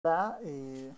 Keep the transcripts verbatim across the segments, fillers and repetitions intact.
a, eh,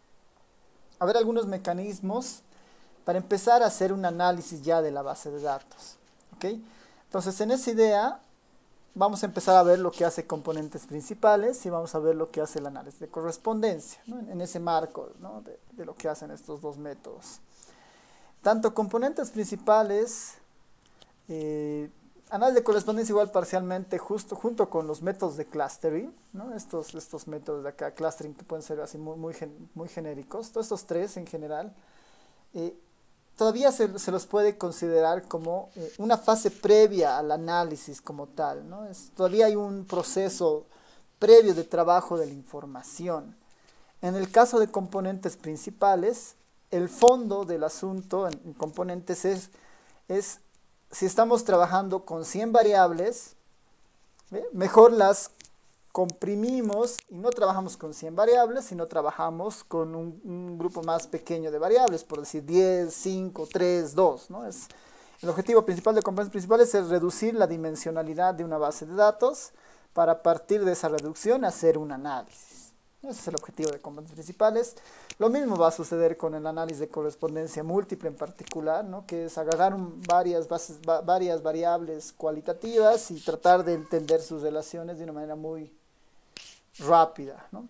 a ver algunos mecanismos para empezar a hacer un análisis ya de la base de datos. ¿Ok? Entonces, en esa idea vamos a empezar a ver lo que hace componentes principales y vamos a ver lo que hace el análisis de correspondencia, ¿no? en, en ese marco, ¿no? de, de lo que hacen estos dos métodos. Tanto componentes principales, eh, análisis de correspondencia igual parcialmente justo junto con los métodos de clustering, ¿no? estos, estos métodos de acá, clustering, que pueden ser así muy, muy, muy genéricos, todos estos tres en general, eh, todavía se, se los puede considerar como eh, una fase previa al análisis como tal, ¿no? Es, todavía hay un proceso previo de trabajo de la información. En el caso de componentes principales, el fondo del asunto en, en componentes es, es si estamos trabajando con cien variables, ¿ve? Mejor las comprimimos y no trabajamos con cien variables, sino trabajamos con un, un grupo más pequeño de variables, por decir diez, cinco, tres, dos, ¿no? Es, el objetivo principal de componentes principales es reducir la dimensionalidad de una base de datos para a partir de esa reducción hacer un análisis. Ese es el objetivo de componentes principales. Lo mismo va a suceder con el análisis de correspondencia múltiple en particular, ¿no? Que es agarrar un, varias, bases, va, varias variables cualitativas y tratar de entender sus relaciones de una manera muy rápida, ¿no?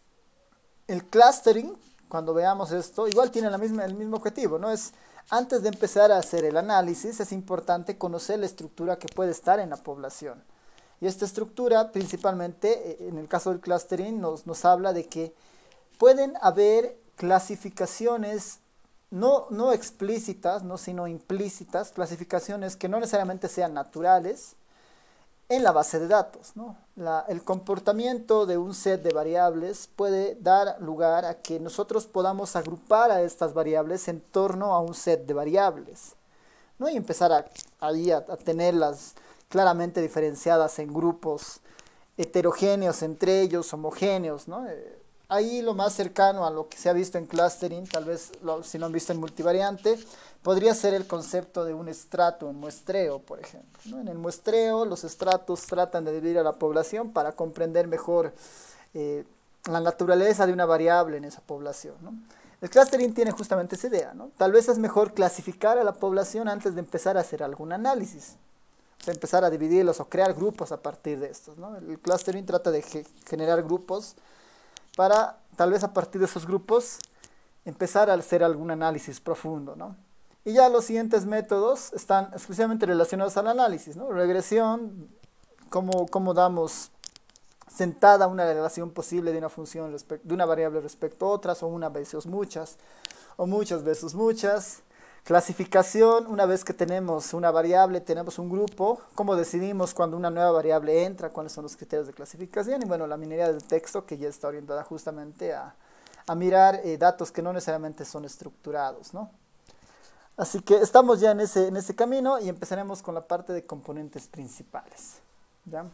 El clustering, cuando veamos esto, igual tiene la misma, el mismo objetivo, ¿no? Es, antes de empezar a hacer el análisis, es importante conocer la estructura que puede estar en la población. Y esta estructura, principalmente, en el caso del clustering, nos, nos habla de que pueden haber clasificaciones no, no explícitas, no, sino implícitas, clasificaciones que no necesariamente sean naturales, en la base de datos, ¿no? La, el comportamiento de un set de variables puede dar lugar a que nosotros podamos agrupar a estas variables en torno a un set de variables, ¿no? Y empezar a, ahí a, a tenerlas claramente diferenciadas en grupos heterogéneos entre ellos, homogéneos, ¿no? Eh, ahí lo más cercano a lo que se ha visto en clustering, tal vez lo, si lo han visto en multivariante, podría ser el concepto de un estrato, un muestreo, por ejemplo, ¿no? En el muestreo, los estratos tratan de dividir a la población para comprender mejor eh, la naturaleza de una variable en esa población, ¿no? El clustering tiene justamente esa idea, ¿no? Tal vez es mejor clasificar a la población antes de empezar a hacer algún análisis, o sea, empezar a dividirlos o crear grupos a partir de estos, ¿no? El clustering trata de ge generar grupos para, tal vez a partir de esos grupos, empezar a hacer algún análisis profundo, ¿no? Y ya los siguientes métodos están especialmente relacionados al análisis, ¿no? Regresión, cómo, cómo damos sentada una relación posible de una función, de una variable respecto a otras, o una veces muchas, o muchas veces muchas. Clasificación, una vez que tenemos una variable, tenemos un grupo, cómo decidimos cuando una nueva variable entra, cuáles son los criterios de clasificación, y bueno, la minería del texto, que ya está orientada justamente a, a mirar eh, datos que no necesariamente son estructurados, ¿no? Así que estamos ya en ese, en ese camino y empezaremos con la parte de componentes principales, ¿ya?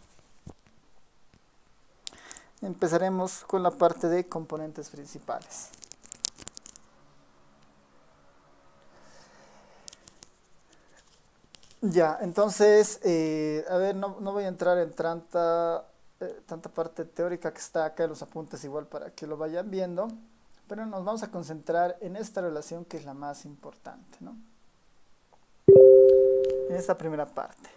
Empezaremos con la parte de componentes principales. Ya, entonces, eh, a ver, no, no voy a entrar en tanta, eh, tanta parte teórica que está acá en los apuntes igual para que lo vayan viendo, pero nos vamos a concentrar en esta relación que es la más importante, ¿no? En esta primera parte.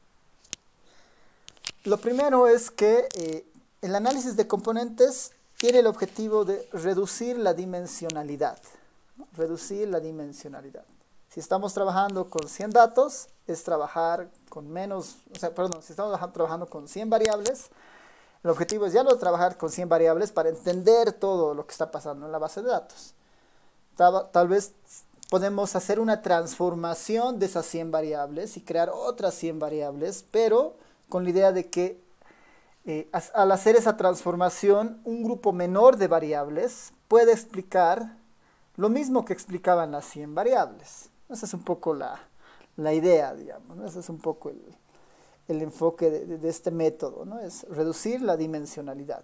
Lo primero es que eh, el análisis de componentes tiene el objetivo de reducir la dimensionalidad, ¿no? Reducir la dimensionalidad. Si estamos trabajando con cien datos, es trabajar con menos, o sea, perdón, si estamos trabajando con cien variables, el objetivo es ya no trabajar con cien variables para entender todo lo que está pasando en la base de datos. Tal, tal vez podemos hacer una transformación de esas cien variables y crear otras cien variables, pero con la idea de que eh, al hacer esa transformación, un grupo menor de variables puede explicar lo mismo que explicaban las cien variables. Esa es un poco la, la idea, digamos, ¿no? Ese es un poco el, el enfoque de, de, de este método, ¿no? Es reducir la dimensionalidad.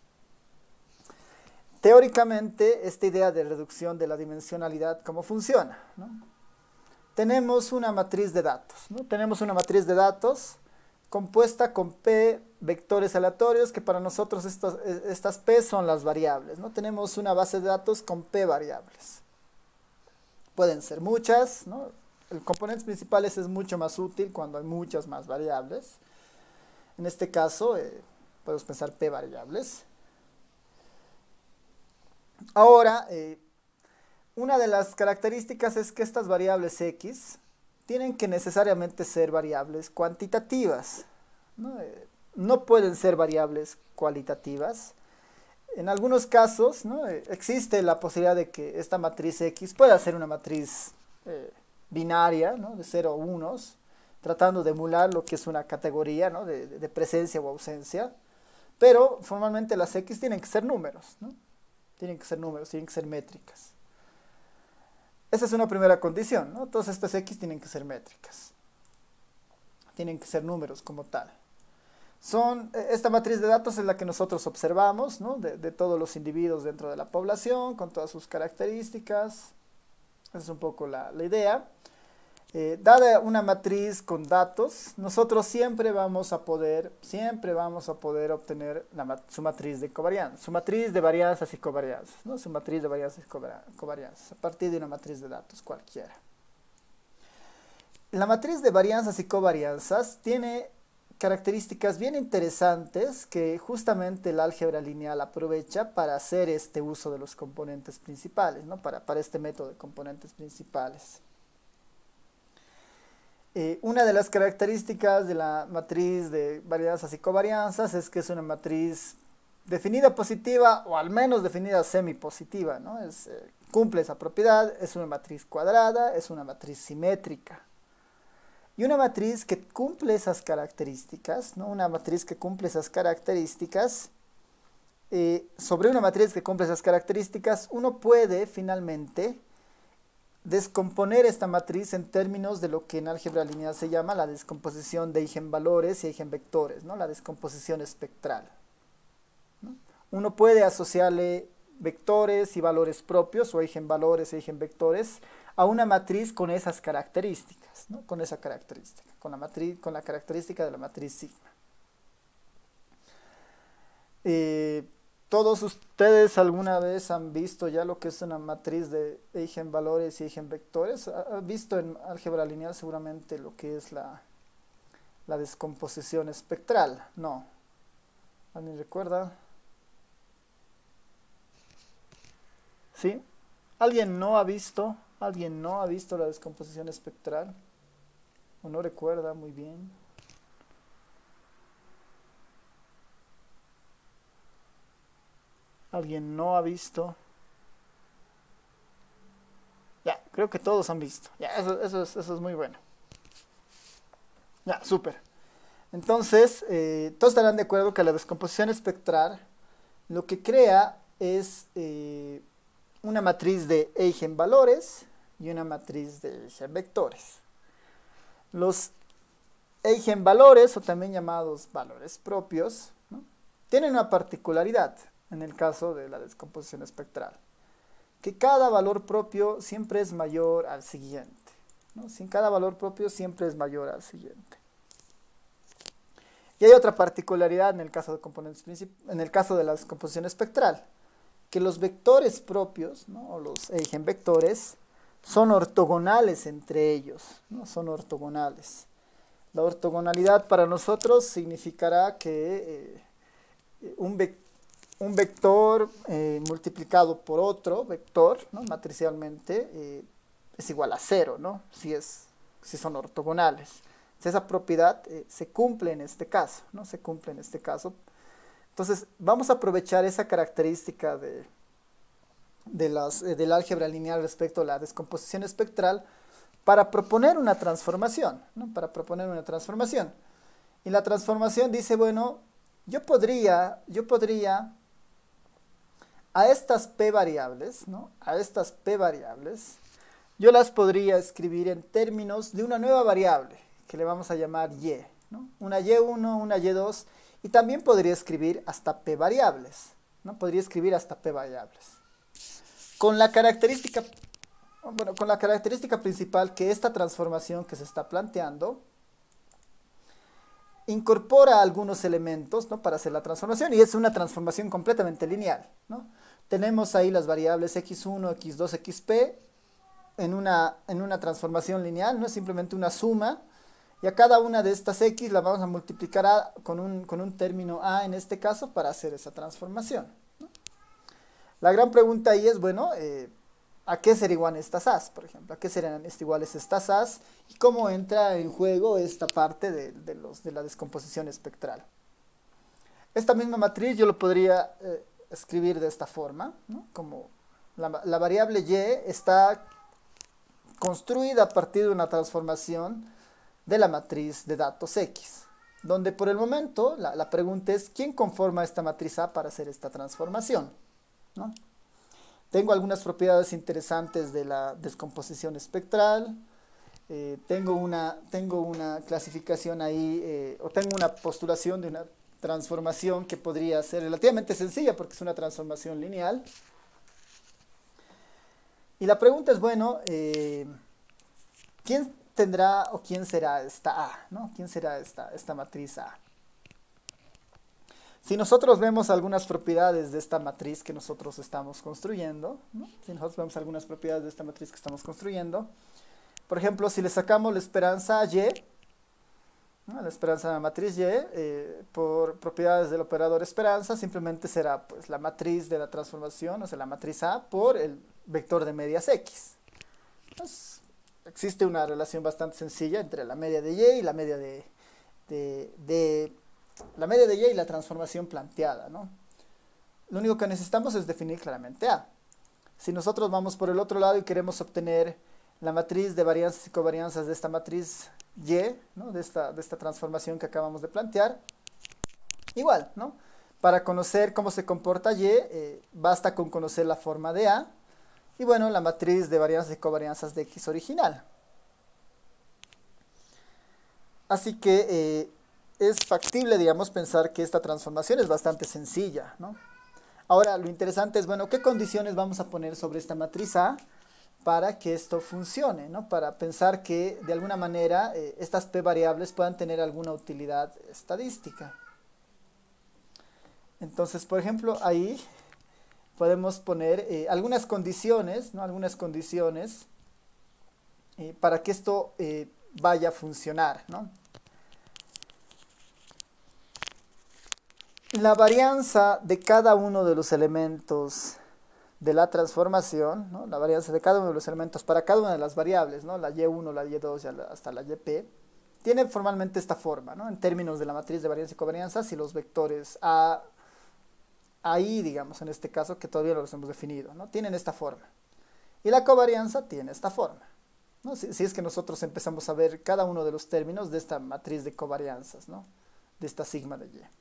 Teóricamente, esta idea de reducción de la dimensionalidad, ¿cómo funciona, ¿no? Tenemos una matriz de datos, ¿no? Tenemos una matriz de datos compuesta con P vectores aleatorios, que para nosotros estos, estas P son las variables, ¿no? Tenemos una base de datos con P variables. Pueden ser muchas, ¿no? El componentes principales es mucho más útil cuando hay muchas más variables. En este caso, eh, podemos pensar P variables. Ahora, eh, una de las características es que estas variables X tienen que necesariamente ser variables cuantitativas, ¿no? Eh, no pueden ser variables cualitativas. En algunos casos, ¿no? eh, existe la posibilidad de que esta matriz X pueda ser una matriz eh, binaria, ¿no? De cero o unos, tratando de emular lo que es una categoría, ¿no? de, de presencia o ausencia, pero formalmente las X tienen que ser números, ¿no? Tienen que ser números, tienen que ser métricas. Esa es una primera condición, ¿no? Todas estas X tienen que ser métricas. Tienen que ser números como tal. Son, esta matriz de datos es la que nosotros observamos, ¿no? de, de todos los individuos dentro de la población, con todas sus características. Esa es un poco la, la idea. Eh, dada una matriz con datos, nosotros siempre vamos a poder, siempre vamos a poder obtener la, su matriz de covarianza, su matriz de varianzas y covarianzas, ¿no? Su matriz de varianzas y covarianzas, a partir de una matriz de datos cualquiera. La matriz de varianzas y covarianzas tiene características bien interesantes que justamente el álgebra lineal aprovecha para hacer este uso de los componentes principales, ¿no? para, para este método de componentes principales. Eh, una de las características de la matriz de varianzas y covarianzas es que es una matriz definida positiva o al menos definida semipositiva, ¿no? Es, eh, cumple esa propiedad, es una matriz cuadrada, es una matriz simétrica. Y una matriz que cumple esas características, ¿no? Una matriz que cumple esas características, eh, sobre una matriz que cumple esas características, uno puede finalmente descomponer esta matriz en términos de lo que en álgebra lineal se llama la descomposición de eigenvalores y eigenvectores, ¿no? La descomposición espectral, ¿no? Uno puede asociarle vectores y valores propios o eigenvalores y eigenvectores a una matriz con esas características, ¿no? Con esa característica, con la, matriz, con la característica de la matriz sigma. Eh, ¿Todos ustedes alguna vez han visto ya lo que es una matriz de eigenvalores y eigenvectores? ¿Han visto en álgebra lineal seguramente lo que es la, la descomposición espectral? No. ¿Alguien recuerda? ¿Sí? ¿Alguien no ha visto? ¿Alguien no ha visto la descomposición espectral? ¿O no recuerda muy bien? ¿Alguien no ha visto? Ya, creo que todos han visto. Ya, eso, eso, es, eso es muy bueno. Ya, súper. Entonces, eh, todos estarán de acuerdo que la descomposición espectral lo que crea es eh, una matriz de eigenvalores y una matriz de eigenvectores. Los eigenvalores, o también llamados valores propios, ¿no? Tienen una particularidad en el caso de la descomposición espectral, que cada valor propio siempre es mayor al siguiente, ¿no? Sin cada valor propio siempre es mayor al siguiente. Y hay otra particularidad en el caso de componentes en el caso de la descomposición espectral, que los vectores propios, ¿no? O los eigenvectores son ortogonales entre ellos, ¿no? Son ortogonales. La ortogonalidad para nosotros significará que eh, un vector Un vector eh, multiplicado por otro vector, ¿no? Matricialmente, eh, es igual a cero, ¿no? Si, es, si son ortogonales. Esa propiedad eh, se cumple en este caso, ¿no? Se cumple en este caso. Entonces, vamos a aprovechar esa característica de, de las, eh, del álgebra lineal respecto a la descomposición espectral para proponer una transformación, ¿no? Para proponer una transformación. Y la transformación dice, bueno, yo podría, yo podría a estas p variables, ¿no? A estas p variables, yo las podría escribir en términos de una nueva variable, que le vamos a llamar y, ¿no? Una y uno, una y dos, y también podría escribir hasta p variables, ¿no? Podría escribir hasta p variables. Con la característica, bueno, con la característica principal que esta transformación que se está planteando, incorpora algunos elementos, ¿no?, para hacer la transformación, y es una transformación completamente lineal, ¿no? Tenemos ahí las variables equis uno, equis dos, equis pe en una, en una transformación lineal, no es simplemente una suma, y a cada una de estas x la vamos a multiplicar a, con, un, con un término a en este caso para hacer esa transformación, ¿no? La gran pregunta ahí es, bueno, eh, ¿a qué serán iguales estas a's, por ejemplo? ¿A qué serán iguales estas a's? ¿Y cómo entra en juego esta parte de, de, los, de la descomposición espectral? Esta misma matriz yo lo podría eh, escribir de esta forma, ¿no? Como la, la variable y está construida a partir de una transformación de la matriz de datos X, donde por el momento la, la pregunta es ¿quién conforma esta matriz A para hacer esta transformación?, ¿no? Tengo algunas propiedades interesantes de la descomposición espectral, eh, tengo, una, tengo una clasificación ahí, eh, o tengo una postulación de una transformación que podría ser relativamente sencilla porque es una transformación lineal. Y la pregunta es, bueno, eh, ¿quién tendrá o quién será esta A, ¿no? ¿Quién será esta, esta matriz A? Si nosotros vemos algunas propiedades de esta matriz que nosotros estamos construyendo, ¿no? Si nosotros vemos algunas propiedades de esta matriz que estamos construyendo, por ejemplo, si le sacamos la esperanza a Y, ¿no?, la esperanza de la matriz Y, eh, por propiedades del operador esperanza, simplemente será pues, la matriz de la transformación, o sea, la matriz A, por el vector de medias X. Entonces, existe una relación bastante sencilla entre la media de Y y la media de, de, de la media de Y y la transformación planteada, ¿no? Lo único que necesitamos es definir claramente A. Si nosotros vamos por el otro lado y queremos obtener la matriz de varianzas y covarianzas de esta matriz Y, ¿no?, de, esta, de esta transformación que acabamos de plantear, igual, ¿no? Para conocer cómo se comporta Y, eh, basta con conocer la forma de A, y bueno, la matriz de varianzas y covarianzas de X original. Así que eh, es factible, digamos, pensar que esta transformación es bastante sencilla, ¿no? Ahora, lo interesante es, bueno, ¿qué condiciones vamos a poner sobre esta matriz A para que esto funcione, ¿no? Para pensar que, de alguna manera, eh, estas p variables puedan tener alguna utilidad estadística. Entonces, por ejemplo, ahí podemos poner eh, algunas condiciones, ¿no? Algunas condiciones eh, para que esto eh, vaya a funcionar, ¿no? La varianza de cada uno de los elementos de la transformación, ¿no?, la varianza de cada uno de los elementos para cada una de las variables, ¿no?, la y uno, la y dos y hasta la yp, tiene formalmente esta forma, ¿no?, en términos de la matriz de varianza y covarianza, si los vectores A, ahí, digamos, en este caso, que todavía no los hemos definido, ¿no?, tienen esta forma. Y la covarianza tiene esta forma, ¿no? Si, si es que nosotros empezamos a ver cada uno de los términos de esta matriz de covarianzas, ¿no?, de esta sigma de Y.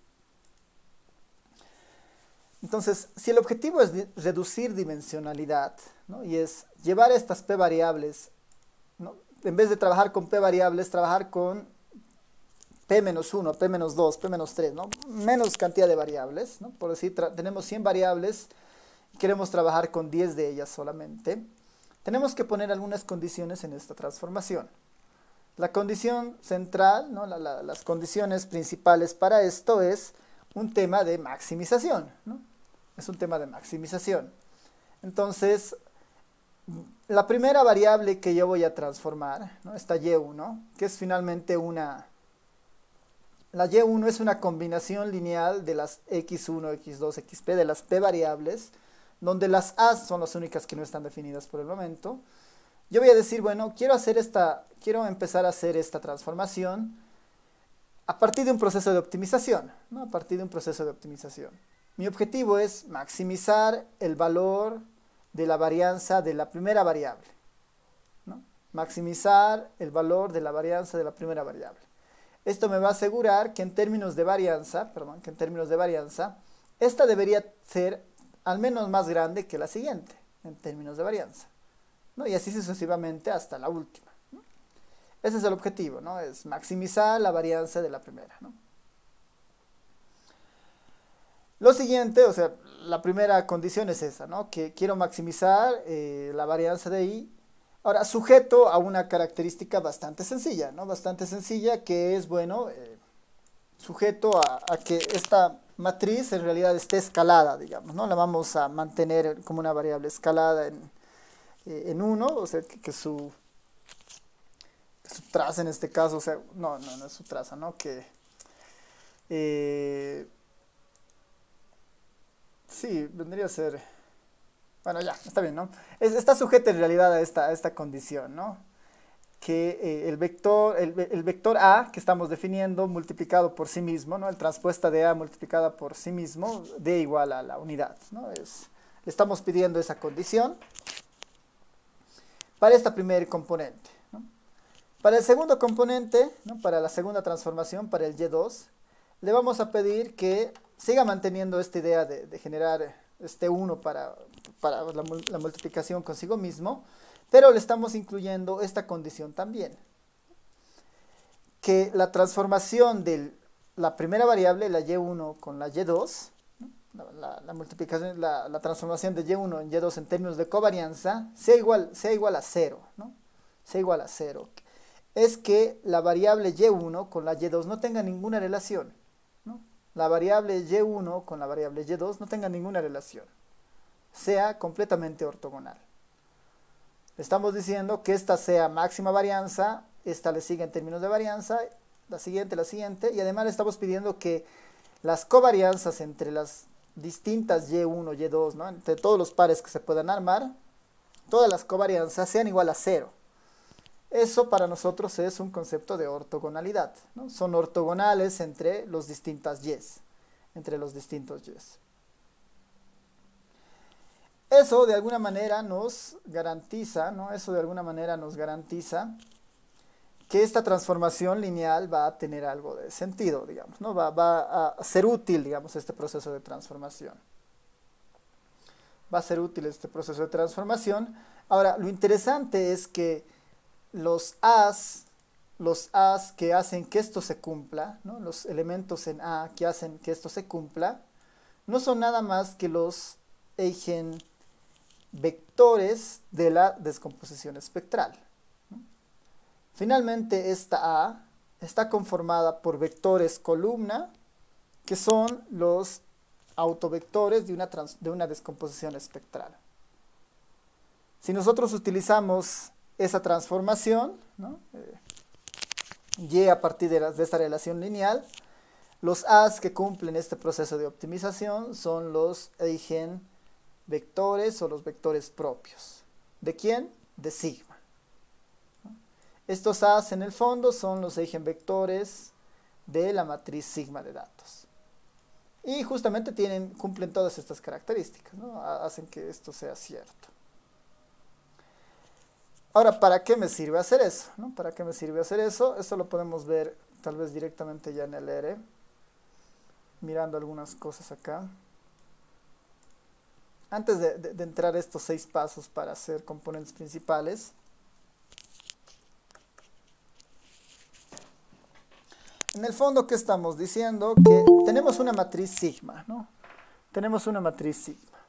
Entonces, si el objetivo es reducir dimensionalidad, ¿no?, y es llevar estas p variables, ¿no?, en vez de trabajar con p variables, trabajar con p menos uno, p menos dos, p menos tres, ¿no?, menos cantidad de variables, ¿no?, por decir, tenemos cien variables y queremos trabajar con diez de ellas solamente, tenemos que poner algunas condiciones en esta transformación. La condición central, ¿no?, la, la, las condiciones principales para esto es un tema de maximización, ¿no? Es un tema de maximización. Entonces, la primera variable que yo voy a transformar, ¿no?, esta y uno, que es finalmente una... La y uno es una combinación lineal de las equis uno, equis dos, equis pe, de las p variables, donde las a son las únicas que no están definidas por el momento. Yo voy a decir, bueno, quiero hacer esta, quiero empezar a hacer esta transformación a partir de un proceso de optimización, ¿no? A partir de un proceso de optimización. Mi objetivo es maximizar el valor de la varianza de la primera variable, ¿no? Maximizar el valor de la varianza de la primera variable. Esto me va a asegurar que en términos de varianza, perdón, que en términos de varianza, esta debería ser al menos más grande que la siguiente, en términos de varianza, ¿no? Y así sucesivamente hasta la última. Ese es el objetivo, ¿no? Es maximizar la varianza de la primera, ¿no? Lo siguiente, o sea, la primera condición es esa, ¿no? Que quiero maximizar eh, la varianza de I. Ahora, sujeto a una característica bastante sencilla, ¿no? Bastante sencilla, que es, bueno, eh, sujeto a, a que esta matriz en realidad esté escalada, digamos, ¿no? La vamos a mantener como una variable escalada en, en uno, o sea, que, que su, que su traza en este caso, o sea, no, no, no es su traza, ¿no? Que, eh, sí, vendría a ser, bueno, ya, está bien, ¿no? Es, está sujeta en realidad a esta, a esta condición, ¿no? Que eh, el, vector, el, el vector A que estamos definiendo multiplicado por sí mismo, ¿no? El transpuesta de A multiplicada por sí mismo, D igual a la unidad, ¿no? Es, le estamos pidiendo esa condición para esta primer componente, ¿no? Para el segundo componente, ¿no? Para la segunda transformación, para el Y dos, le vamos a pedir que siga manteniendo esta idea de, de generar este uno para, para la, la multiplicación consigo mismo, pero le estamos incluyendo esta condición también, que la transformación de la primera variable, la y uno con la y dos, ¿no? la, la, la multiplicación, la, la transformación de y uno en y dos en términos de covarianza, sea igual, sea igual a cero, ¿no? Sea igual a cero. Es que la variable y uno con la y dos no tenga ninguna relación, ¿no? La variable y uno con la variable y dos no tenga ninguna relación, sea completamente ortogonal. Estamos diciendo que esta sea máxima varianza, esta le sigue en términos de varianza, la siguiente, la siguiente, y además le estamos pidiendo que las covarianzas entre las distintas y uno, y dos, ¿no? Entre todos los pares que se puedan armar, todas las covarianzas sean igual a cero. Eso para nosotros es un concepto de ortogonalidad, ¿no? Son ortogonales entre los distintas y's, entre los distintos y's. Eso de alguna manera nos garantiza, ¿no? Eso de alguna manera nos garantiza que esta transformación lineal va a tener algo de sentido, digamos, ¿no? Va, va a ser útil, digamos, este proceso de transformación. Va a ser útil este proceso de transformación. Ahora, lo interesante es que los A's, los A's que hacen que esto se cumpla, ¿no? Los elementos en A que hacen que esto se cumpla, no son nada más que los eigenvectores de la descomposición espectral. Finalmente, esta A está conformada por vectores columna, que son los autovectores de una, trans, de una descomposición espectral. Si nosotros utilizamos esa transformación, ¿no? eh, Y a partir de, la, de esta relación lineal, los A's que cumplen este proceso de optimización son los eigenvectores o los vectores propios. ¿De quién? De sigma. Estos A's en el fondo son los eigenvectores de la matriz sigma de datos. Y justamente tienen, cumplen todas estas características, ¿no? Hacen que esto sea cierto. Ahora, ¿para qué me sirve hacer eso? ¿no? ¿Para qué me sirve hacer eso? Esto lo podemos ver tal vez directamente ya en el R, mirando algunas cosas acá. Antes de, de, de entrar a estos seis pasos para hacer componentes principales, en el fondo, ¿qué estamos diciendo? Que tenemos una matriz sigma, ¿no? Tenemos una matriz sigma.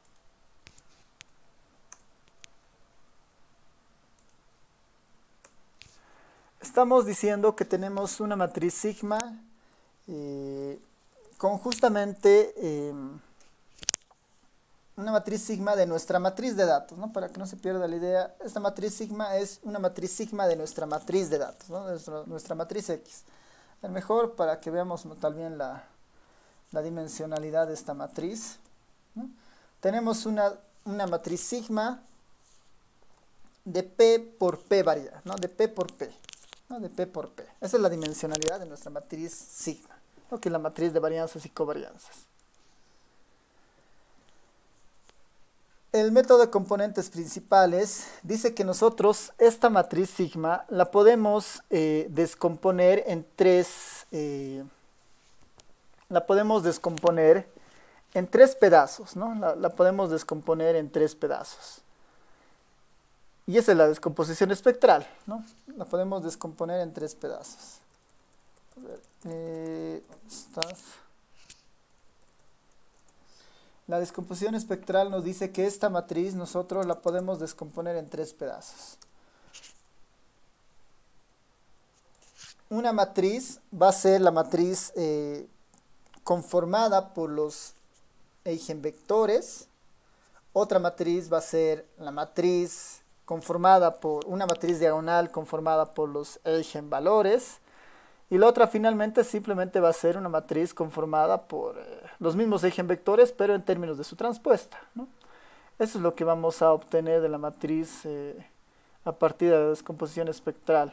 Estamos diciendo que tenemos una matriz sigma eh, con justamente eh, una matriz sigma de nuestra matriz de datos, ¿no? Para que no se pierda la idea, esta matriz sigma es una matriz sigma de nuestra matriz de datos, ¿no? De nuestra, nuestra matriz X. El mejor para que veamos también la, la dimensionalidad de esta matriz, ¿no? Tenemos una, una matriz sigma de P por P variable, ¿no? De P por P, ¿no? De P por P. Esa es la dimensionalidad de nuestra matriz sigma, ¿no? Que es la matriz de varianzas y covarianzas. El método de componentes principales dice que nosotros esta matriz sigma la podemos eh, descomponer en tres, eh, la podemos descomponer en tres pedazos, ¿no? La, la podemos descomponer en tres pedazos. Y esa es la descomposición espectral, ¿no? La podemos descomponer en tres pedazos. A ver, eh, ¿dónde estás? La descomposición espectral nos dice que esta matriz nosotros la podemos descomponer en tres pedazos. una matriz va a ser la matriz eh, conformada por los eigenvectores. Otra matriz va a ser la matriz conformada por una matriz diagonal conformada por los eigenvalores. Y la otra finalmente simplemente va a ser una matriz conformada por eh, los mismos eigenvectores, pero en términos de su transpuesta, ¿no? Eso es lo que vamos a obtener de la matriz eh, a partir de la descomposición espectral.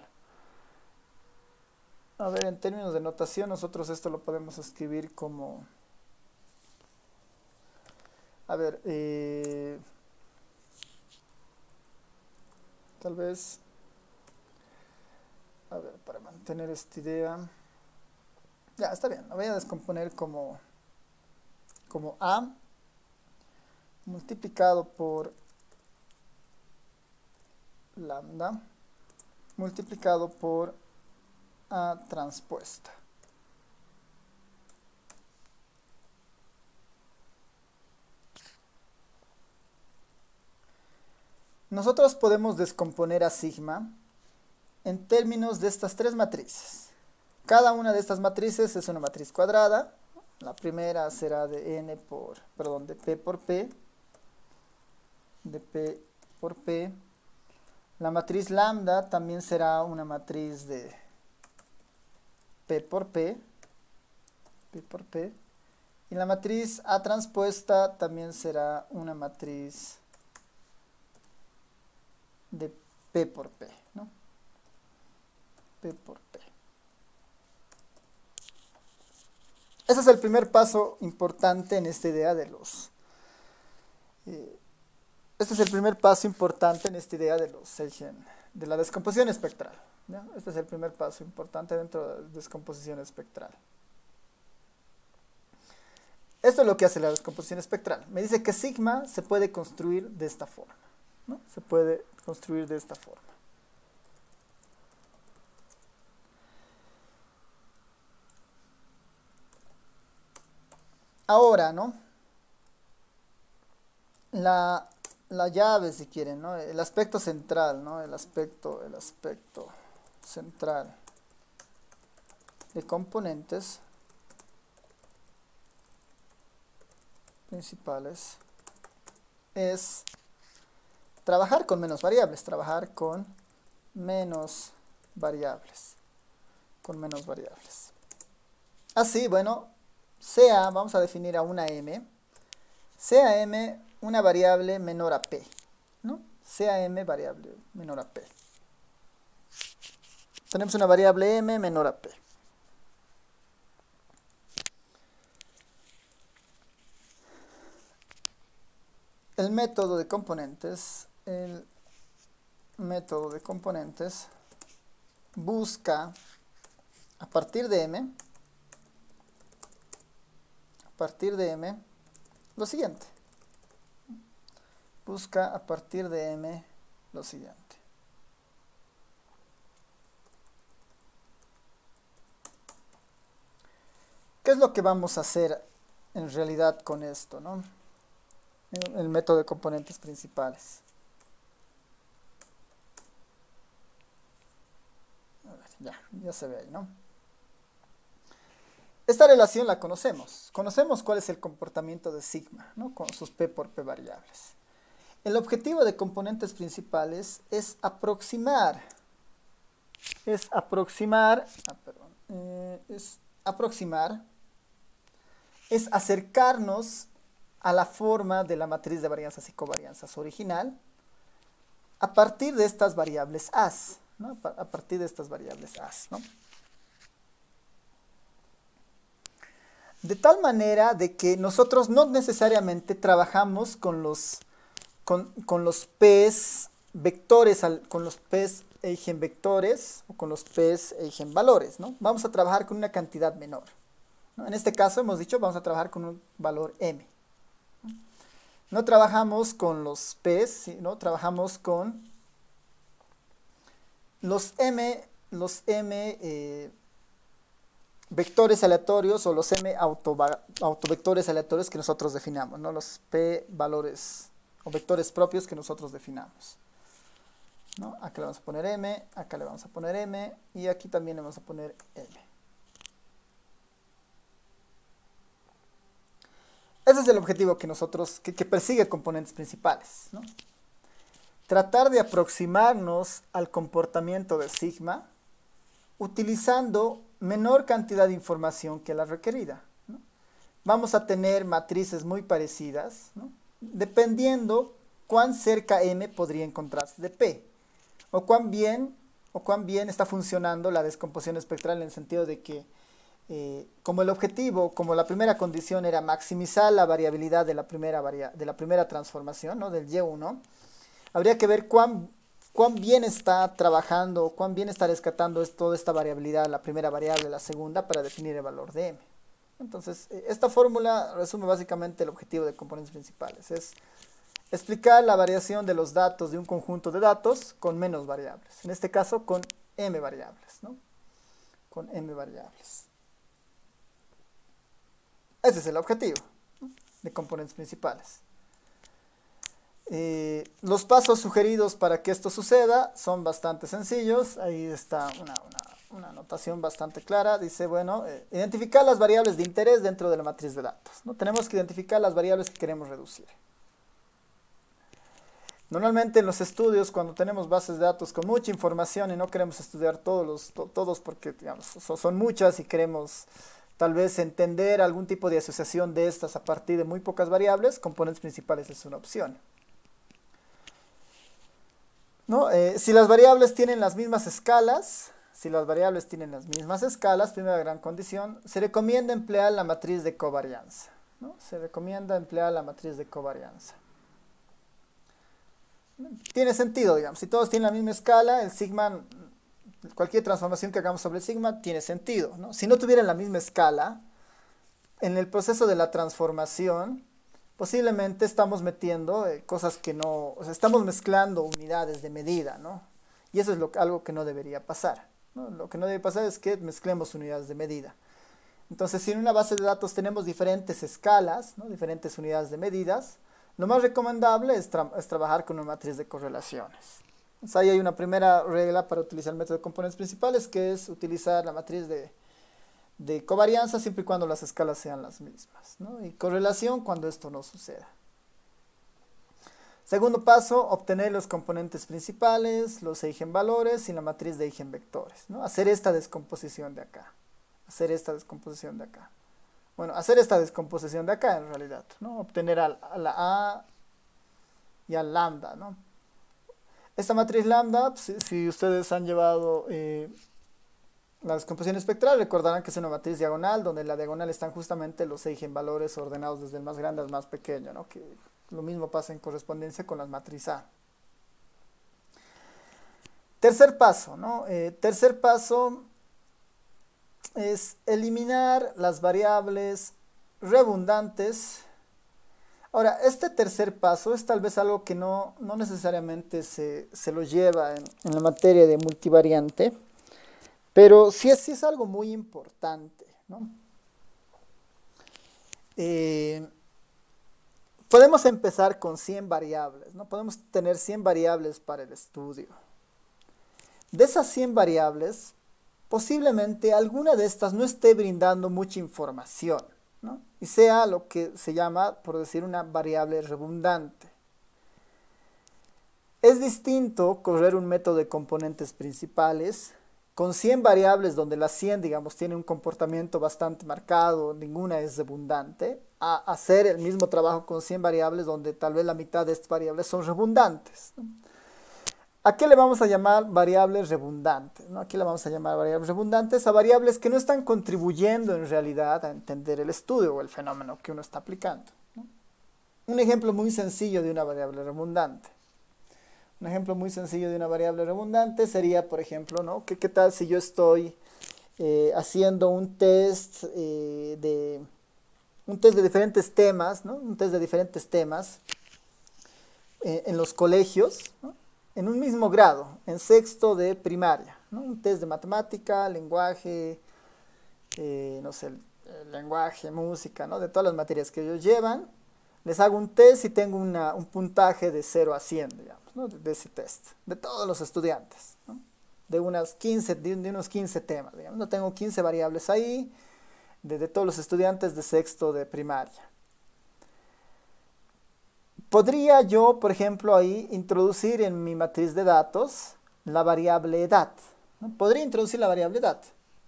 A ver, en términos de notación, nosotros esto lo podemos escribir como... A ver, eh, tal vez... A ver, para mantener esta idea... Ya, está bien, lo voy a descomponer como, como A multiplicado por lambda multiplicado por A transpuesta. Nosotros podemos descomponer a sigma en términos de estas tres matrices. Cada una de estas matrices es una matriz cuadrada. La primera será de n por, perdón, de p por p, de p por p. La matriz lambda también será una matriz de p por p, p por p. Y la matriz A transpuesta también será una matriz de p por p, ¿no? P por P. Ese es el primer paso importante en esta idea de los... Eh, este es el primer paso importante en esta idea de los eigen, de la descomposición espectral, ¿no? Este es el primer paso importante dentro de la descomposición espectral. Esto es lo que hace la descomposición espectral. Me dice que sigma se puede construir de esta forma, ¿no? Se puede construir de esta forma. Ahora, ¿no? La, la llave, si quieren, ¿no? El aspecto central, ¿no? El aspecto, el aspecto central de componentes principales es trabajar con menos variables, trabajar con menos variables, con menos variables. Así, bueno, sea, vamos a definir a una m, sea m una variable menor a p, ¿no? Sea m variable menor a p. Tenemos una variable m menor a p. El método de componentes, el método de componentes busca a partir de m, a partir de m, lo siguiente. Busca a partir de m lo siguiente. ¿Qué es lo que vamos a hacer en realidad con esto, ¿no? El, el método de componentes principales. A ver, ya, ya se ve ahí, ¿no? Esta relación la conocemos. Conocemos cuál es el comportamiento de sigma, ¿no? Con sus p por p variables. El objetivo de componentes principales es aproximar. Es aproximar. Ah, perdón. Eh, es aproximar. Es acercarnos a la forma de la matriz de varianzas y covarianzas original a partir de estas variables As, ¿no? A partir de estas variables As, ¿no? De tal manera de que nosotros no necesariamente trabajamos con los, con, con los P's vectores, con los P's eigenvectores o con los P's eigenvalores, ¿no? Vamos a trabajar con una cantidad menor, ¿no? En este caso hemos dicho vamos a trabajar con un valor m. No trabajamos con los P's, sino trabajamos con los m, los m eh, vectores aleatorios o los m auto, autovectores aleatorios que nosotros definamos, ¿no? Los p valores o vectores propios que nosotros definamos. ¿no? Acá le vamos a poner M, acá le vamos a poner M, y aquí también le vamos a poner M. Ese es el objetivo que nosotros, que, que persigue componentes principales, ¿no? Tratar de aproximarnos al comportamiento de sigma utilizando menor cantidad de información que la requerida, ¿no? Vamos a tener matrices muy parecidas, ¿no? Dependiendo cuán cerca M podría encontrarse de P, o cuán bien, o cuán bien está funcionando la descomposición espectral en el sentido de que eh, como el objetivo, como la primera condición era maximizar la variabilidad de la primera, varia de la primera transformación, ¿no? Del Y uno, habría que ver cuán, cuán bien está trabajando, cuán bien está rescatando es, toda esta variabilidad, la primera variable, la segunda, para definir el valor de M. Entonces, esta fórmula resume básicamente el objetivo de componentes principales. Es explicar la variación de los datos de un conjunto de datos con menos variables. En este caso, con M variables, ¿no? Con M variables. Ese es el objetivo, ¿no? De componentes principales. Eh, los pasos sugeridos para que esto suceda son bastante sencillos. Ahí está una, una, una anotación bastante clara. Dice, bueno, eh, identificar las variables de interés dentro de la matriz de datos, ¿no? Tenemos que identificar las variables que queremos reducir. Normalmente en los estudios, cuando tenemos bases de datos con mucha información y no queremos estudiar todos, los, to, todos porque digamos, son, son muchas y queremos tal vez entender algún tipo de asociación de estas a partir de muy pocas variables, componentes principales es una opción, ¿no? Eh, si las variables tienen las mismas escalas, si las variables tienen las mismas escalas, primera gran condición, se recomienda emplear la matriz de covarianza, ¿no? Se recomienda emplear la matriz de covarianza. Tiene sentido, digamos, si todos tienen la misma escala, el sigma, cualquier transformación que hagamos sobre el sigma tiene sentido, ¿no? Si no tuvieran la misma escala, en el proceso de la transformación, posiblemente estamos metiendo eh, cosas que no, o sea, estamos mezclando unidades de medida, ¿no? Y eso es lo, algo que no debería pasar, ¿no? Lo que no debe pasar es que mezclemos unidades de medida. Entonces, si en una base de datos tenemos diferentes escalas, ¿no? Diferentes unidades de medidas, lo más recomendable es, tra es trabajar con una matriz de correlaciones. Entonces, ahí hay una primera regla para utilizar el método de componentes principales, que es utilizar la matriz de, de covarianza siempre y cuando las escalas sean las mismas, ¿no? Y correlación cuando esto no suceda. Segundo paso, obtener los componentes principales, los eigenvalores y la matriz de eigenvectores, ¿no? Hacer esta descomposición de acá. Hacer esta descomposición de acá. Bueno, hacer esta descomposición de acá en realidad, ¿no? Obtener al, a la A y al lambda, ¿no? Esta matriz lambda, si, si ustedes han llevado eh, la descomposición espectral, recordarán que es una matriz diagonal, donde en la diagonal están justamente los eigenvalores ordenados desde el más grande al más pequeño, ¿no? Que lo mismo pasa en correspondencia con la matriz A. Tercer paso, ¿no? Eh, tercer paso es eliminar las variables redundantes. Ahora, este tercer paso es tal vez algo que no, no necesariamente se, se lo lleva en, en la materia de multivariante, pero sí es, sí es algo muy importante, ¿no? Eh, podemos empezar con cien variables, ¿no? Podemos tener cien variables para el estudio. De esas cien variables, posiblemente alguna de estas no esté brindando mucha información, ¿no? Y sea lo que se llama, por decir, una variable redundante. Es distinto correr un método de componentes principales con cien variables donde las cien, digamos, tienen un comportamiento bastante marcado, ninguna es redundante, a hacer el mismo trabajo con cien variables donde tal vez la mitad de estas variables son redundantes, ¿no? ¿A qué le vamos a llamar variables redundantes, ¿no? Aquí le vamos a llamar variables redundantes a variables que no están contribuyendo en realidad a entender el estudio o el fenómeno que uno está aplicando, ¿no? Un ejemplo muy sencillo de una variable redundante. Un ejemplo muy sencillo de una variable redundante sería, por ejemplo, ¿no? ¿Qué, qué tal si yo estoy eh, haciendo un test, eh, de, un test de diferentes temas, ¿no? Un test de diferentes temas eh, en los colegios, ¿no? En un mismo grado, en sexto de primaria, ¿no? Un test de matemática, lenguaje, eh, no sé, lenguaje, música, ¿no? De todas las materias que ellos llevan, les hago un test y tengo una, un puntaje de cero a cien, digamos, ¿no? de, de ese test, de todos los estudiantes, ¿no? de, unas quince, de, de unos quince temas, digamos. No tengo quince variables ahí, de, de todos los estudiantes de sexto de primaria. Podría yo, por ejemplo, ahí introducir en mi matriz de datos la variable edad, ¿no? Podría introducir la variable edad.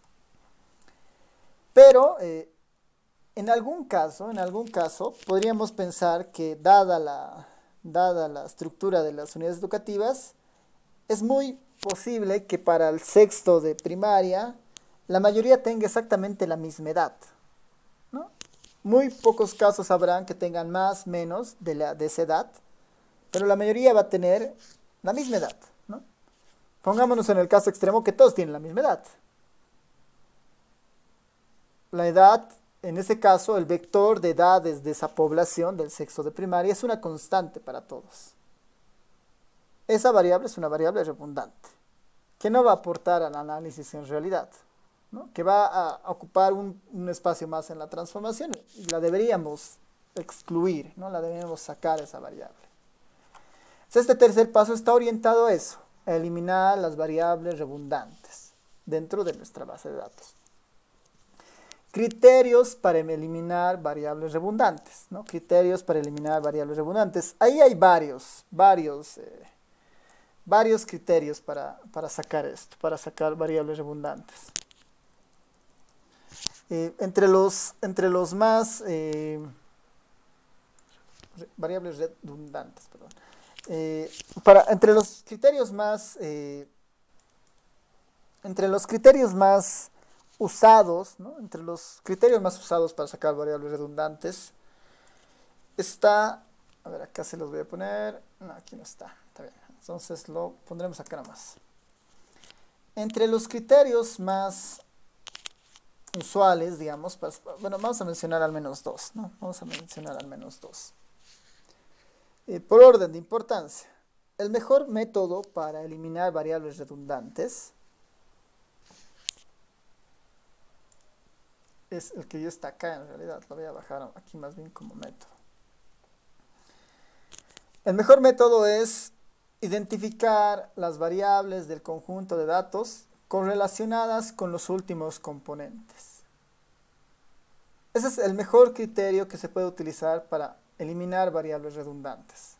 Pero eh, en algún caso, en algún caso, podríamos pensar que dada la, dada la estructura de las unidades educativas, es muy posible que para el sexto de primaria la mayoría tenga exactamente la misma edad, ¿no? Muy pocos casos habrán que tengan más, menos de, la, de esa edad, pero la mayoría va a tener la misma edad, ¿no? Pongámonos en el caso extremo que todos tienen la misma edad. La edad, en ese caso, el vector de edades de esa población del sexto de primaria es una constante para todos. Esa variable es una variable redundante, que no va a aportar al análisis en realidad, ¿no? Que va a ocupar un, un espacio más en la transformación y la deberíamos excluir, ¿no? La deberíamos sacar esa variable. Entonces, este tercer paso está orientado a eso, a eliminar las variables redundantes dentro de nuestra base de datos. Criterios para eliminar variables redundantes, ¿no? Criterios para eliminar variables redundantes. Ahí hay varios, varios, eh, varios criterios para, para sacar esto, para sacar variables redundantes. Eh, entre, los, entre los más, eh, variables redundantes, perdón. Eh, para, entre los criterios más, eh, entre los criterios más usados, ¿no? Entre los criterios más usados para sacar variables redundantes está, a ver, acá se los voy a poner, no, aquí no está, está bien, entonces lo pondremos acá nomás. Entre los criterios más usuales, digamos, para, bueno, vamos a mencionar al menos dos, ¿no? Vamos a mencionar al menos dos. Eh, por orden de importancia, el mejor método para eliminar variables redundantes es el que ya está acá en realidad, lo voy a bajar aquí más bien como método. El mejor método es identificar las variables del conjunto de datos correlacionadas con los últimos componentes. Ese es el mejor criterio que se puede utilizar para eliminar variables redundantes.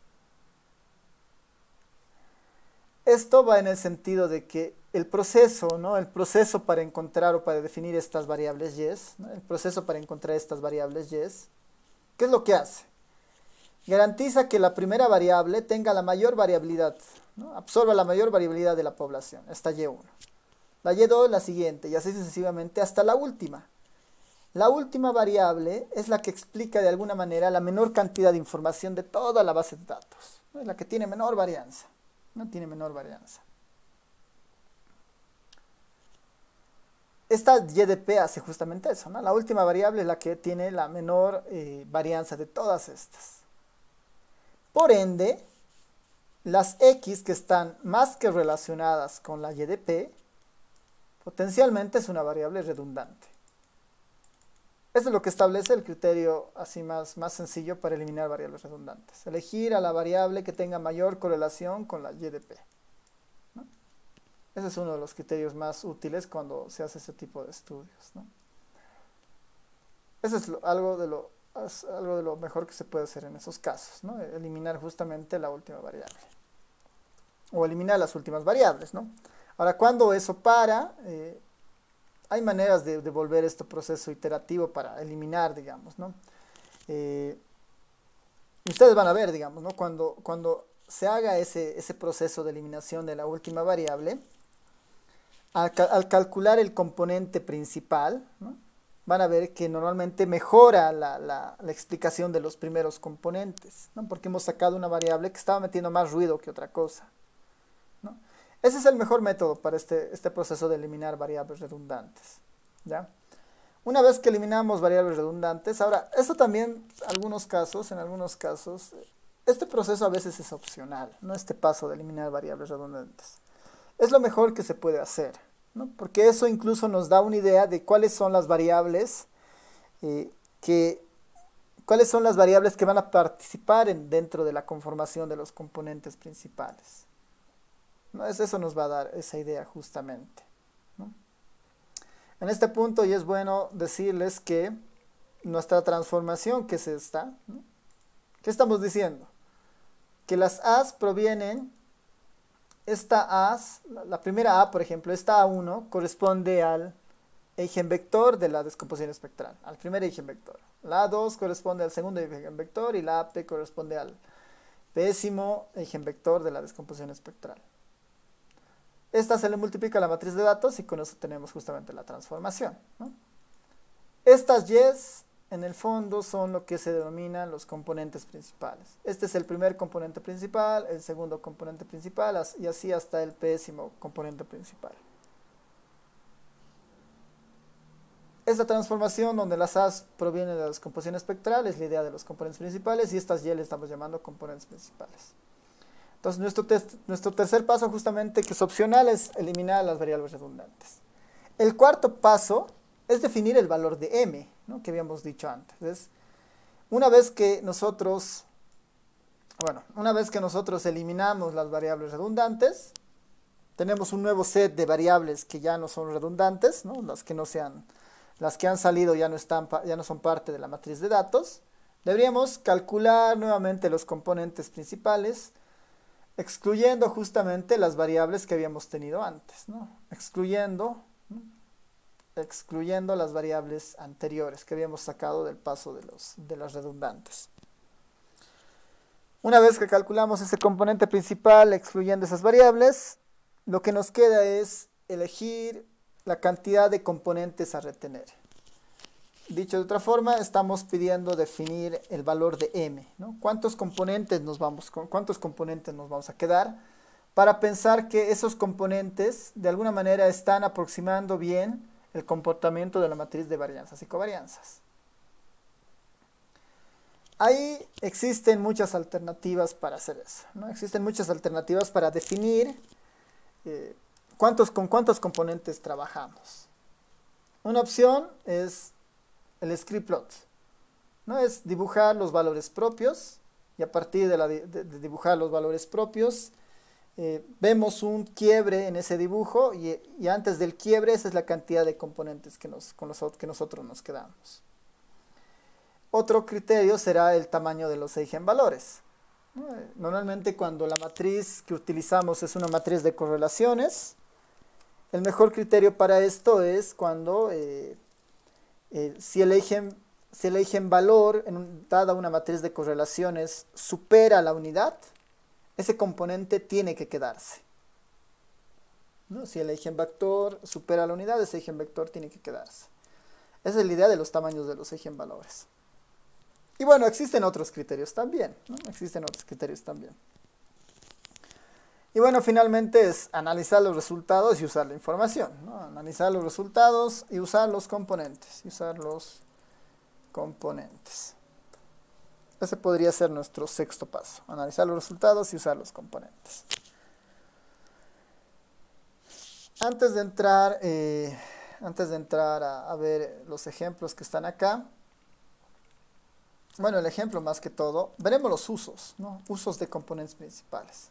Esto va en el sentido de que el proceso, ¿no? El proceso para encontrar o para definir estas variables y, ¿no? El proceso para encontrar estas variables y, ¿qué es lo que hace? Garantiza que la primera variable tenga la mayor variabilidad, ¿no? Absorba la mayor variabilidad de la población, esta Y uno. La Y dos, la siguiente, y así sucesivamente hasta la última. La última variable es la que explica de alguna manera la menor cantidad de información de toda la base de datos, ¿no? Es la que tiene menor varianza, no tiene menor varianza. Esta Y D P hace justamente eso, ¿no? La última variable es la que tiene la menor eh, varianza de todas estas. Por ende, las X que están más que relacionadas con la Y D P, potencialmente es una variable redundante. Eso es lo que establece el criterio así más, más sencillo para eliminar variables redundantes. Elegir a la variable que tenga mayor correlación con la Y D P, ¿no? Ese es uno de los criterios más útiles cuando se hace ese tipo de estudios, ¿no? Eso es lo, algo, de lo, es algo de lo mejor que se puede hacer en esos casos, ¿no? Eliminar justamente la última variable. O eliminar las últimas variables, ¿no? Ahora, cuando eso para, eh, hay maneras de, de volver este proceso iterativo para eliminar, digamos, ¿no? Eh, y ustedes van a ver, digamos, ¿no? Cuando, cuando se haga ese, ese proceso de eliminación de la última variable, al, al calcular el componente principal, ¿no? Van a ver que normalmente mejora la, la, la explicación de los primeros componentes, ¿no? Porque hemos sacado una variable que estaba metiendo más ruido que otra cosa, ¿no? Ese es el mejor método para este, este proceso de eliminar variables redundantes, ¿ya? Una vez que eliminamos variables redundantes, ahora, esto también, algunos casos, en algunos casos, este proceso a veces es opcional, ¿no? Este paso de eliminar variables redundantes. Es lo mejor que se puede hacer, ¿no? Porque eso incluso nos da una idea de cuáles son las variables eh, que cuáles son las variables que van a participar en, dentro de la conformación de los componentes principales. ¿No? Eso nos va a dar esa idea justamente, ¿no? En este punto, y es bueno decirles que nuestra transformación, que es esta, ¿no? ¿Qué estamos diciendo? Que las A's provienen, esta A's, la primera A, por ejemplo, esta A uno, corresponde al eigenvector de la descomposición espectral, al primer eigenvector. La A dos corresponde al segundo eigenvector y la A P corresponde al pésimo eigenvector de la descomposición espectral. Esta se le multiplica a la matriz de datos y con eso tenemos justamente la transformación, ¿no? Estas Y's en el fondo son lo que se denominan los componentes principales. Este es el primer componente principal, el segundo componente principal y así hasta el pésimo componente principal. Esta transformación donde las A's provienen de la descomposición espectral es la idea de los componentes principales y estas Y le estamos llamando componentes principales. Entonces nuestro, test, nuestro tercer paso justamente, que es opcional, es eliminar las variables redundantes. El cuarto paso es definir el valor de M, ¿no? Que habíamos dicho antes. Es, una vez que nosotros, bueno, una vez que nosotros eliminamos las variables redundantes, tenemos un nuevo set de variables que ya no son redundantes, ¿no? Las que no sean, las que han salido ya no están, ya no son parte de la matriz de datos. Deberíamos calcular nuevamente los componentes principales, excluyendo justamente las variables que habíamos tenido antes, ¿no? Excluyendo, ¿no? excluyendo las variables anteriores que habíamos sacado del paso de, los, de las redundantes. Una vez que calculamos ese componente principal excluyendo esas variables, lo que nos queda es elegir la cantidad de componentes a retener. Dicho de otra forma, estamos pidiendo definir el valor de M, ¿no? ¿Cuántos componentes nos vamos, con cuántos componentes nos vamos a quedar? Para pensar que esos componentes de alguna manera están aproximando bien el comportamiento de la matriz de varianzas y covarianzas. Ahí existen muchas alternativas para hacer eso, ¿no? Existen muchas alternativas para definir eh, cuántos, con cuántos componentes trabajamos. Una opción es el script plot, ¿no? Es dibujar los valores propios y a partir de, la, de, de dibujar los valores propios eh, vemos un quiebre en ese dibujo y, y antes del quiebre esa es la cantidad de componentes que, nos, con los que nosotros nos quedamos. Otro criterio será el tamaño de los eigenvalores, ¿no? Normalmente cuando la matriz que utilizamos es una matriz de correlaciones, el mejor criterio para esto es cuando eh, Eh, si, el eigen, si el eigenvalor en un, dada una matriz de correlaciones supera la unidad, ese componente tiene que quedarse, ¿no? Si el eigenvector supera la unidad, ese eigenvector tiene que quedarse. Esa es la idea de los tamaños de los eigenvalores. Y bueno, existen otros criterios también, ¿no? Existen otros criterios también. Y bueno, finalmente es analizar los resultados y usar la información, ¿no? Analizar los resultados y usar los componentes. Y usar los componentes. Ese podría ser nuestro sexto paso. Analizar los resultados y usar los componentes. Antes de entrar, eh, antes de entrar a, a ver los ejemplos que están acá, bueno, el ejemplo más que todo, veremos los usos, ¿no? Usos de componentes principales.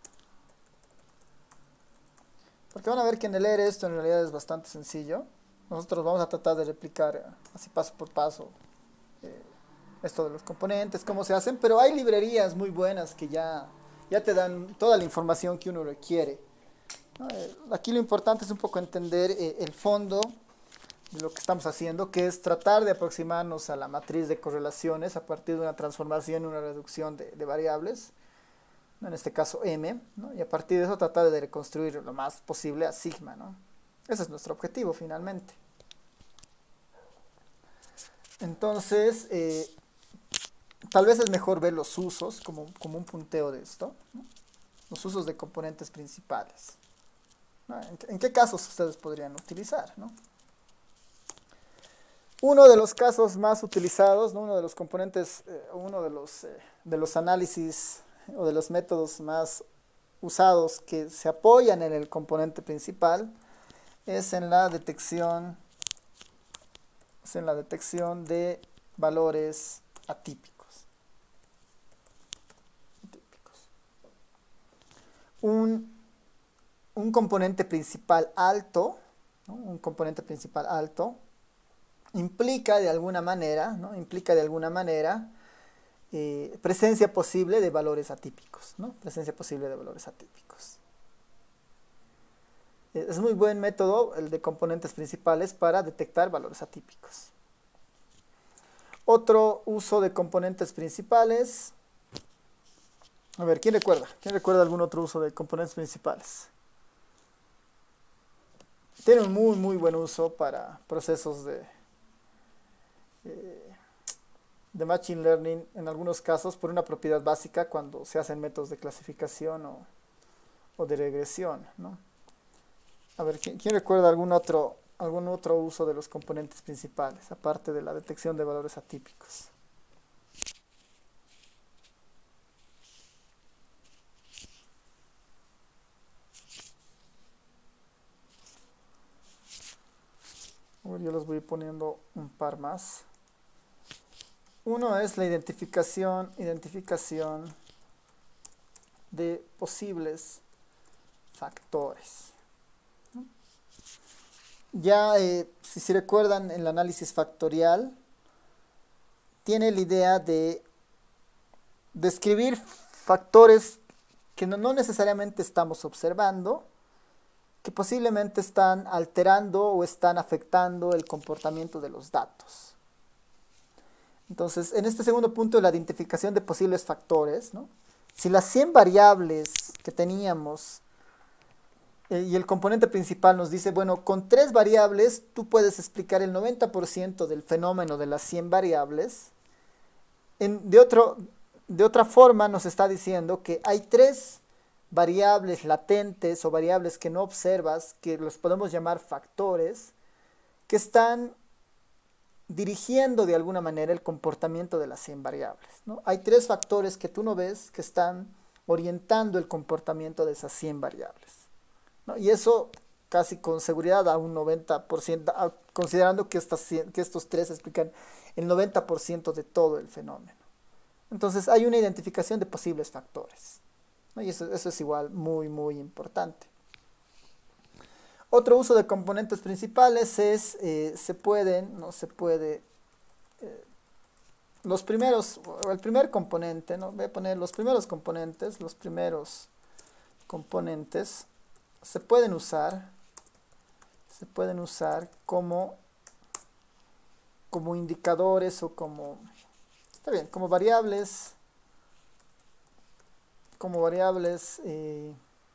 Porque van a ver que en el leer esto en realidad es bastante sencillo. Nosotros vamos a tratar de replicar así paso por paso eh, esto de los componentes, cómo se hacen, pero hay librerías muy buenas que ya, ya te dan toda la información que uno requiere, ¿no? Eh, aquí lo importante es un poco entender eh, el fondo de lo que estamos haciendo, que es tratar de aproximarnos a la matriz de correlaciones a partir de una transformación y una reducción de, de variables, en este caso M, ¿no? Y a partir de eso tratar de reconstruir lo más posible a sigma, ¿no? Ese es nuestro objetivo finalmente. Entonces, eh, tal vez es mejor ver los usos como, como un punteo de esto, ¿no? Los usos de componentes principales, ¿no? ¿En, ¿En qué casos ustedes podrían utilizar, ¿no? Uno de los casos más utilizados, ¿no? Uno de los componentes, eh, uno de los, eh, de los análisis o de los métodos más usados que se apoyan en el componente principal es en la detección es en la detección de valores atípicos. atípicos. Un, un componente principal alto, ¿no? Un componente principal alto implica de alguna manera, ¿no? Implica de alguna manera eh, presencia posible de valores atípicos, ¿no? Presencia posible de valores atípicos. Es muy buen método el de componentes principales para detectar valores atípicos. Otro uso de componentes principales. A ver, ¿quién recuerda? ¿Quién recuerda algún otro uso de componentes principales? Tiene un muy, muy buen uso para procesos de, eh, de Machine Learning, en algunos casos por una propiedad básica cuando se hacen métodos de clasificación o, o de regresión, ¿no? A ver, ¿quién, quién recuerda algún otro, algún otro uso de los componentes principales, aparte de la detección de valores atípicos? A ver, yo los voy poniendo un par más. Uno es la identificación, identificación de posibles factores. Ya, eh, si se recuerdan, en el análisis factorial, tiene la idea de describir factores que no, no necesariamente estamos observando, que posiblemente están alterando o están afectando el comportamiento de los datos. Entonces, en este segundo punto, la identificación de posibles factores, ¿no? Si las cien variables que teníamos eh, y el componente principal nos dice, bueno, con tres variables tú puedes explicar el noventa por ciento del fenómeno de las cien variables, en, de, otro, de otra forma nos está diciendo que hay tres variables latentes o variables que no observas, que los podemos llamar factores, que están dirigiendo de alguna manera el comportamiento de las cien variables, ¿no? Hay tres factores que tú no ves que están orientando el comportamiento de esas cien variables, ¿no? Y eso casi con seguridad a un noventa por ciento, a, considerando que, estas, que estos tres explican el noventa por ciento de todo el fenómeno. Entonces hay una identificación de posibles factores, ¿no? Y eso, eso es igual muy, muy importante. Otro uso de componentes principales es, eh, se pueden, no se puede, eh, los primeros, el primer componente, ¿no? Voy a poner los primeros componentes, los primeros componentes se pueden usar, se pueden usar como, como indicadores o como, está bien, como variables, como variables, eh,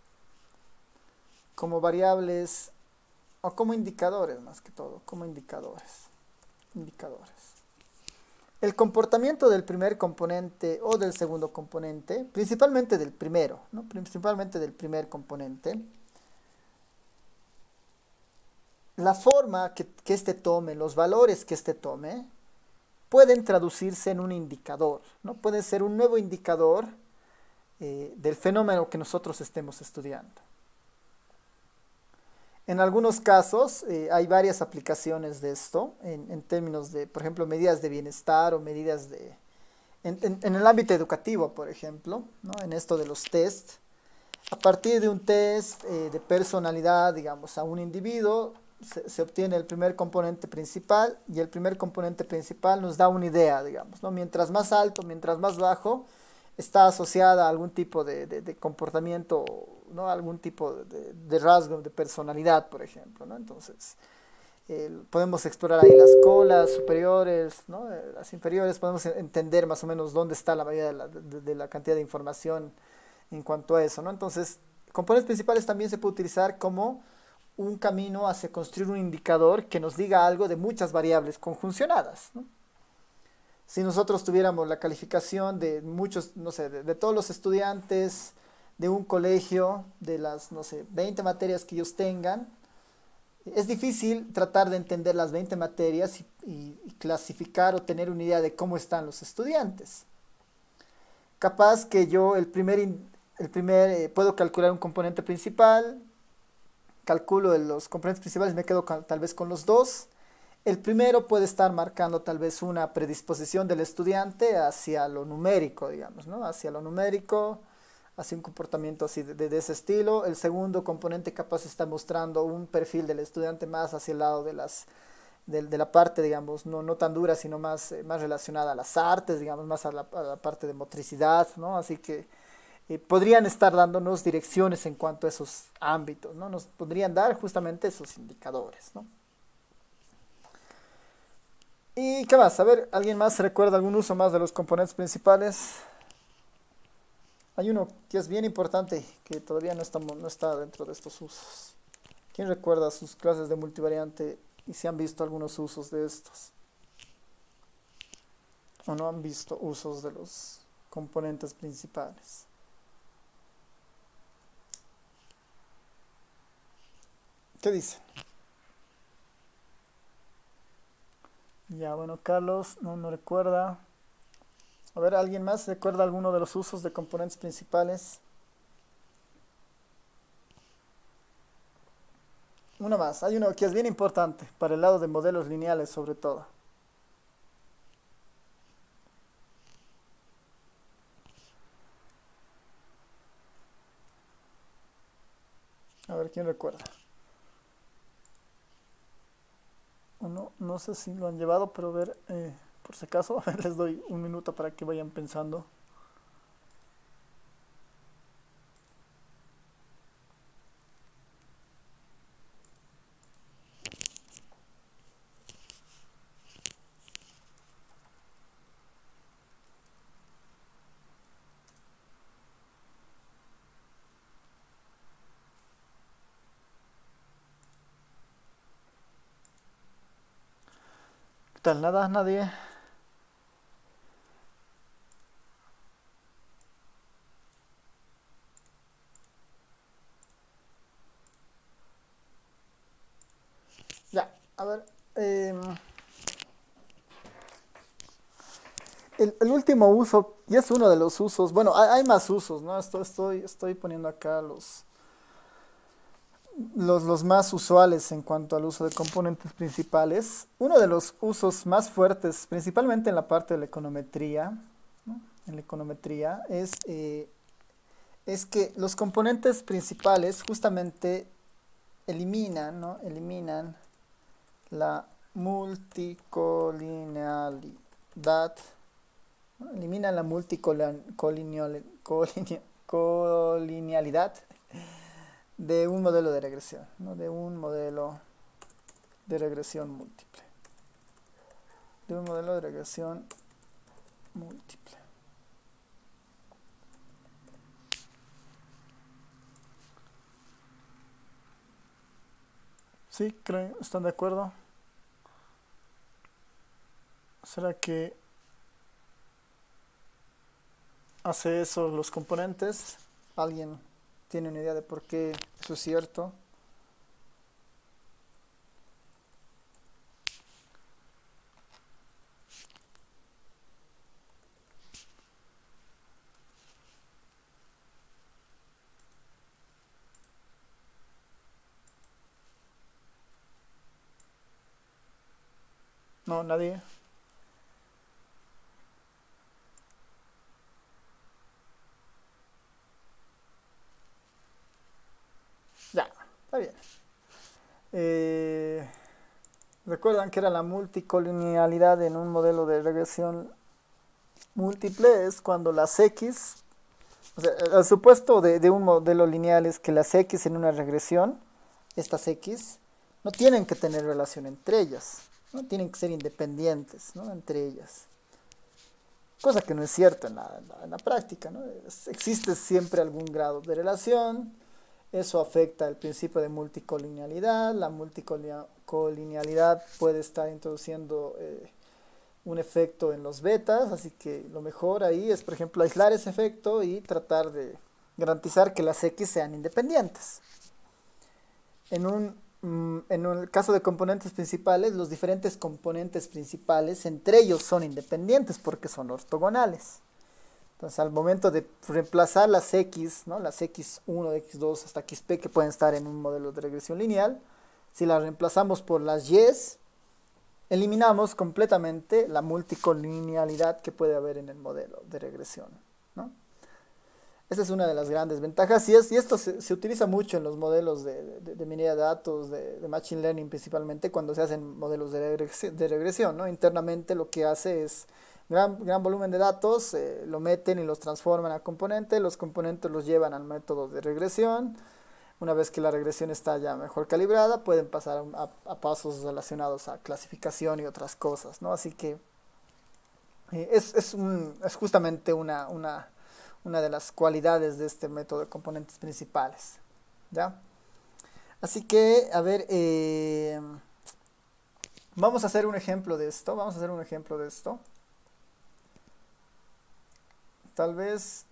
como variables o como indicadores más que todo, como indicadores, indicadores. El comportamiento del primer componente o del segundo componente, principalmente del primero, ¿no? Principalmente del primer componente, la forma que, que éste tome, los valores que éste tome, pueden traducirse en un indicador, ¿no? Puede ser un nuevo indicador eh, del fenómeno que nosotros estemos estudiando. En algunos casos eh, hay varias aplicaciones de esto, en, en términos de, por ejemplo, medidas de bienestar o medidas de... En, en, en el ámbito educativo, por ejemplo, ¿no? En esto de los test. A partir de un test eh, de personalidad, digamos, a un individuo, se, se obtiene el primer componente principal y el primer componente principal nos da una idea, digamos, ¿no? Mientras más alto, mientras más bajo, está asociada a algún tipo de, de, de comportamiento, ¿no? Algún tipo de, de rasgo de personalidad, por ejemplo, ¿no? Entonces, eh, podemos explorar ahí las colas superiores, ¿no? Eh, las inferiores, podemos entender más o menos dónde está la mayoría de la, de, de la cantidad de información en cuanto a eso, ¿no? Entonces, componentes principales también se puede utilizar como un camino hacia construir un indicador que nos diga algo de muchas variables conjuncionadas, ¿no? Si nosotros tuviéramos la calificación de muchos, no sé, de, de todos los estudiantes de un colegio, de las, no sé, veinte materias que ellos tengan, es difícil tratar de entender las veinte materias y, y, y clasificar o tener una idea de cómo están los estudiantes. Capaz que yo el primer, el primer eh, puedo calcular un componente principal, calculo los componentes principales, me quedo con, tal vez con los dos. El primero puede estar marcando tal vez una predisposición del estudiante hacia lo numérico, digamos, ¿no? Hacia lo numérico, hacia un comportamiento así de, de ese estilo. El segundo componente capaz está mostrando un perfil del estudiante más hacia el lado de las de, de la parte, digamos, no, no tan dura, sino más, eh, más relacionada a las artes, digamos, más a la, a la parte de motricidad, ¿no? Así que eh, podrían estar dándonos direcciones en cuanto a esos ámbitos, ¿no? Nos podrían dar justamente esos indicadores, ¿no? ¿Y qué más? A ver, ¿alguien más recuerda algún uso más de los componentes principales? Hay uno que es bien importante, que todavía no, estamos, no está dentro de estos usos. ¿Quién recuerda sus clases de multivariante y si han visto algunos usos de estos? ¿O no han visto usos de los componentes principales? ¿Qué dicen? Ya, bueno, Carlos no, no recuerda. A ver, ¿alguien más recuerda alguno de los usos de componentes principales? Uno más, hay uno que es bien importante para el lado de modelos lineales sobre todo. A ver, ¿quién recuerda? No, no sé si lo han llevado, pero a ver, eh, por si acaso, a ver, les doy un minuto para que vayan pensando. ¿Qué tal? ¿Nada? ¿Nadie? Ya, a ver. em, el, el último uso, y es uno de los usos, bueno, hay, hay más usos, ¿no? Esto, estoy, estoy poniendo acá los, los, los más usuales en cuanto al uso de componentes principales. Uno de los usos más fuertes, principalmente en la parte de la econometría, ¿no? En la econometría, es, eh, es que los componentes principales justamente eliminan, ¿no? Eliminan la multicolinealidad, ¿no? Eliminan la multicolinealidad de un modelo de regresión, ¿no? De un modelo de regresión múltiple. De un modelo de regresión múltiple. ¿Sí? ¿Creen? ¿Están de acuerdo? ¿Será que hace eso los componentes? ¿Alguien tiene una idea de por qué eso es cierto? No, nadie. Ya, está bien. Eh, ¿Recuerdan que era la multicolinealidad en un modelo de regresión múltiple? Es cuando las X, o sea, el supuesto de, de un modelo lineal es que las X en una regresión, estas X, no tienen que tener relación entre ellas, no tienen que ser independientes, ¿no? Entre ellas. Cosa que no es cierto en la, en la, en la práctica, ¿no? Es- existe siempre algún grado de relación, eso afecta el principio de multicolinealidad, la multicolinealidad puede estar introduciendo eh, un efecto en los betas, así que lo mejor ahí es, por ejemplo, aislar ese efecto y tratar de garantizar que las X sean independientes. En un, mm, en el caso de componentes principales, los diferentes componentes principales entre ellos son independientes porque son ortogonales. Entonces, al momento de reemplazar las X, ¿no? Las equis uno, equis dos hasta equis pe que pueden estar en un modelo de regresión lineal, si las reemplazamos por las Y, eliminamos completamente la multicolinealidad que puede haber en el modelo de regresión, ¿no? Esa es una de las grandes ventajas y, es, y esto se, se utiliza mucho en los modelos de, de, de minería de datos, de, de Machine Learning principalmente, cuando se hacen modelos de, regresión, de regresión, ¿no? Internamente lo que hace es gran, gran volumen de datos, eh, lo meten y los transforman a componentes, los componentes los llevan al método de regresión. Una vez que la regresión está ya mejor calibrada, pueden pasar a, a pasos relacionados a clasificación y otras cosas, ¿no? Así que eh, es, es, un, es justamente una... una una de las cualidades de este método de componentes principales, ¿ya? Así que, a ver, eh, vamos a hacer un ejemplo de esto, vamos a hacer un ejemplo de esto. Tal vez,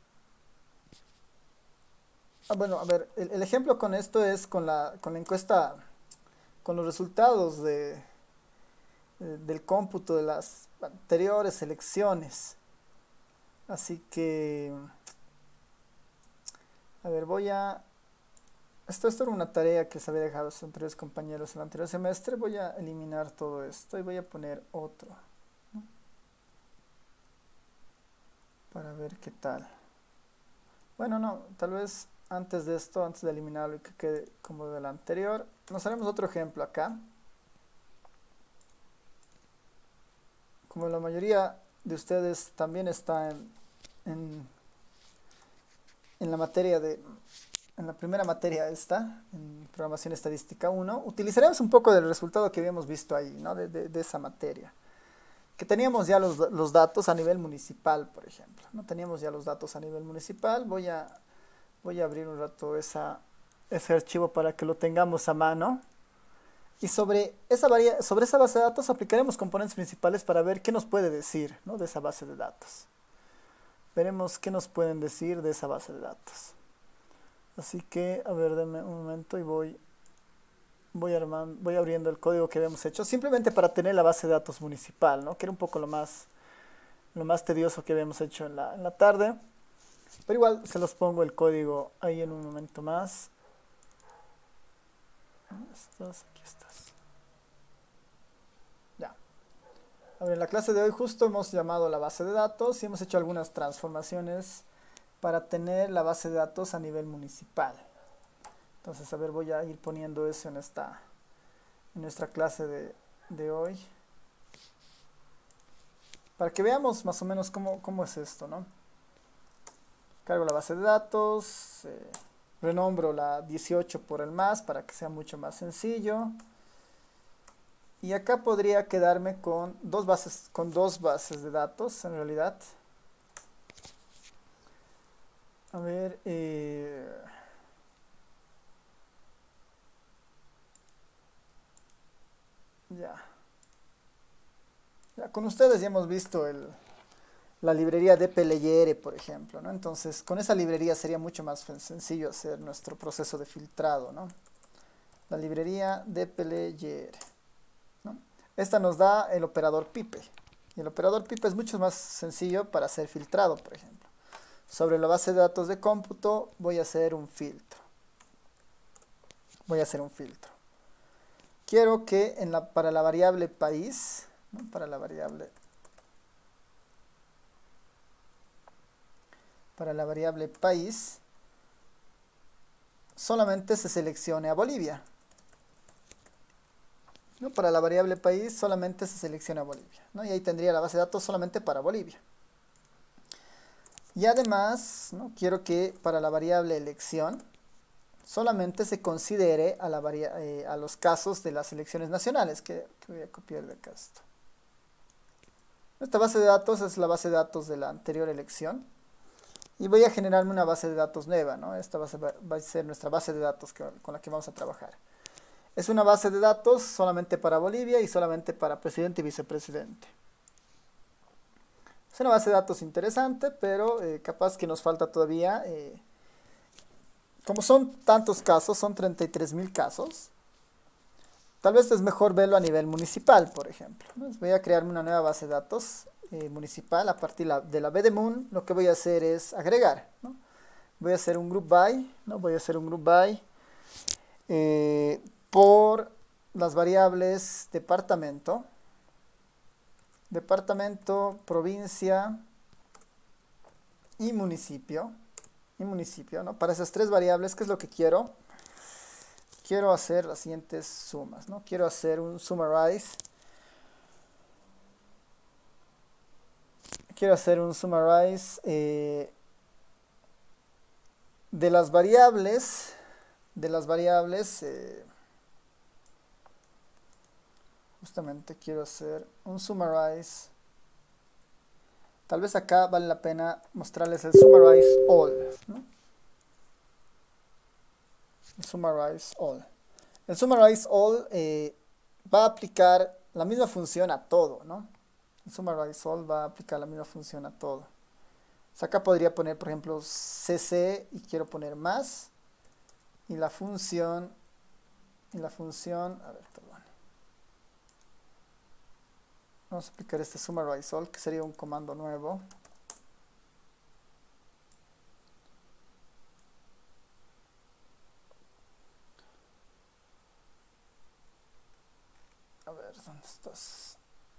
ah, bueno, a ver, el, el ejemplo con esto es con la, con la encuesta, con los resultados de, de, del cómputo de las anteriores elecciones. Así que, a ver, voy a... Esto, esto era una tarea que se había dejado a sus anteriores compañeros el anterior semestre. Voy a eliminar todo esto y voy a poner otro, ¿no? Para ver qué tal. Bueno, no, tal vez antes de esto, antes de eliminarlo y que quede como del anterior, nos haremos otro ejemplo acá. Como la mayoría de ustedes también está en, en, en la materia de, en la primera materia esta, en programación estadística uno, utilizaremos un poco del resultado que habíamos visto ahí, ¿no? de, de, de esa materia. Que teníamos ya los, los datos a nivel municipal, por ejemplo, ¿no? Teníamos ya los datos a nivel municipal. Voy a, voy a abrir un rato esa, ese archivo para que lo tengamos a mano. Y sobre esa, varia, sobre esa base de datos aplicaremos componentes principales para ver qué nos puede decir, ¿no? De esa base de datos. Veremos qué nos pueden decir de esa base de datos. Así que, a ver, denme un momento y voy, voy, armando, voy abriendo el código que habíamos hecho, simplemente para tener la base de datos municipal, ¿no? Que era un poco lo más, lo más tedioso que habíamos hecho en la, en la tarde. Pero igual se los pongo el código ahí en un momento más. ¿Dónde estás? Aquí estás. Ya. A ver, en la clase de hoy justo hemos llamado la base de datos y hemos hecho algunas transformaciones para tener la base de datos a nivel municipal. Entonces, a ver, voy a ir poniendo eso en esta, en nuestra clase de, de hoy. Para que veamos más o menos cómo, cómo es esto, ¿no? Cargo la base de datos, eh, renombro la dieciocho por el más para que sea mucho más sencillo. Y acá podría quedarme con dos bases, con dos bases de datos en realidad. A ver, eh, ya. Ya, con ustedes ya hemos visto el, la librería de dpleyere, por ejemplo, ¿no? Entonces, con esa librería sería mucho más sencillo hacer nuestro proceso de filtrado, ¿no? La librería de dpleyere, ¿no? Esta nos da el operador pipe. Y el operador pipe es mucho más sencillo para hacer filtrado, por ejemplo. Sobre la base de datos de cómputo voy a hacer un filtro. Voy a hacer un filtro. Quiero que en la, para la variable país, ¿no? Para la variable para la variable país solamente se seleccione a Bolivia, ¿no? Para la variable país solamente se selecciona a Bolivia, ¿no? Y ahí tendría la base de datos solamente para Bolivia. Y además, ¿no? Quiero que para la variable elección solamente se considere a, la varia eh, a los casos de las elecciones nacionales, que, que voy a copiar de acá esto. Esta base de datos es la base de datos de la anterior elección. Y voy a generarme una base de datos nueva, ¿no? Esta base va, va a ser nuestra base de datos que, con la que vamos a trabajar. Es una base de datos solamente para Bolivia y solamente para presidente y vicepresidente. Es una base de datos interesante, pero eh, capaz que nos falta todavía, eh, como son tantos casos, son treinta y tres mil casos, tal vez es mejor verlo a nivel municipal, por ejemplo, ¿no? Voy a crearme una nueva base de datos eh, municipal a partir la, de la BDMUN. Lo que voy a hacer es agregar, ¿no? Voy a hacer un group by, ¿no? Voy a hacer un group by eh, por las variables departamento, departamento, provincia y municipio. Y municipio, ¿no? Para esas tres variables, ¿qué es lo que quiero? Quiero hacer las siguientes sumas, ¿no? Quiero hacer un summarize. Quiero hacer un summarize eh, de las variables, de las variables, eh, justamente quiero hacer un summarize. Tal vez acá vale la pena mostrarles el summarize all, ¿no? El summarize all. El summarize all eh, va a aplicar la misma función a todo, ¿no? El summarize all va a aplicar la misma función a todo. O sea, acá podría poner, por ejemplo, cc y quiero poner más. Y la función, y la función, a ver, perdón. Vamos a aplicar este summarize all, que sería un comando nuevo. A ver, ¿dónde estás?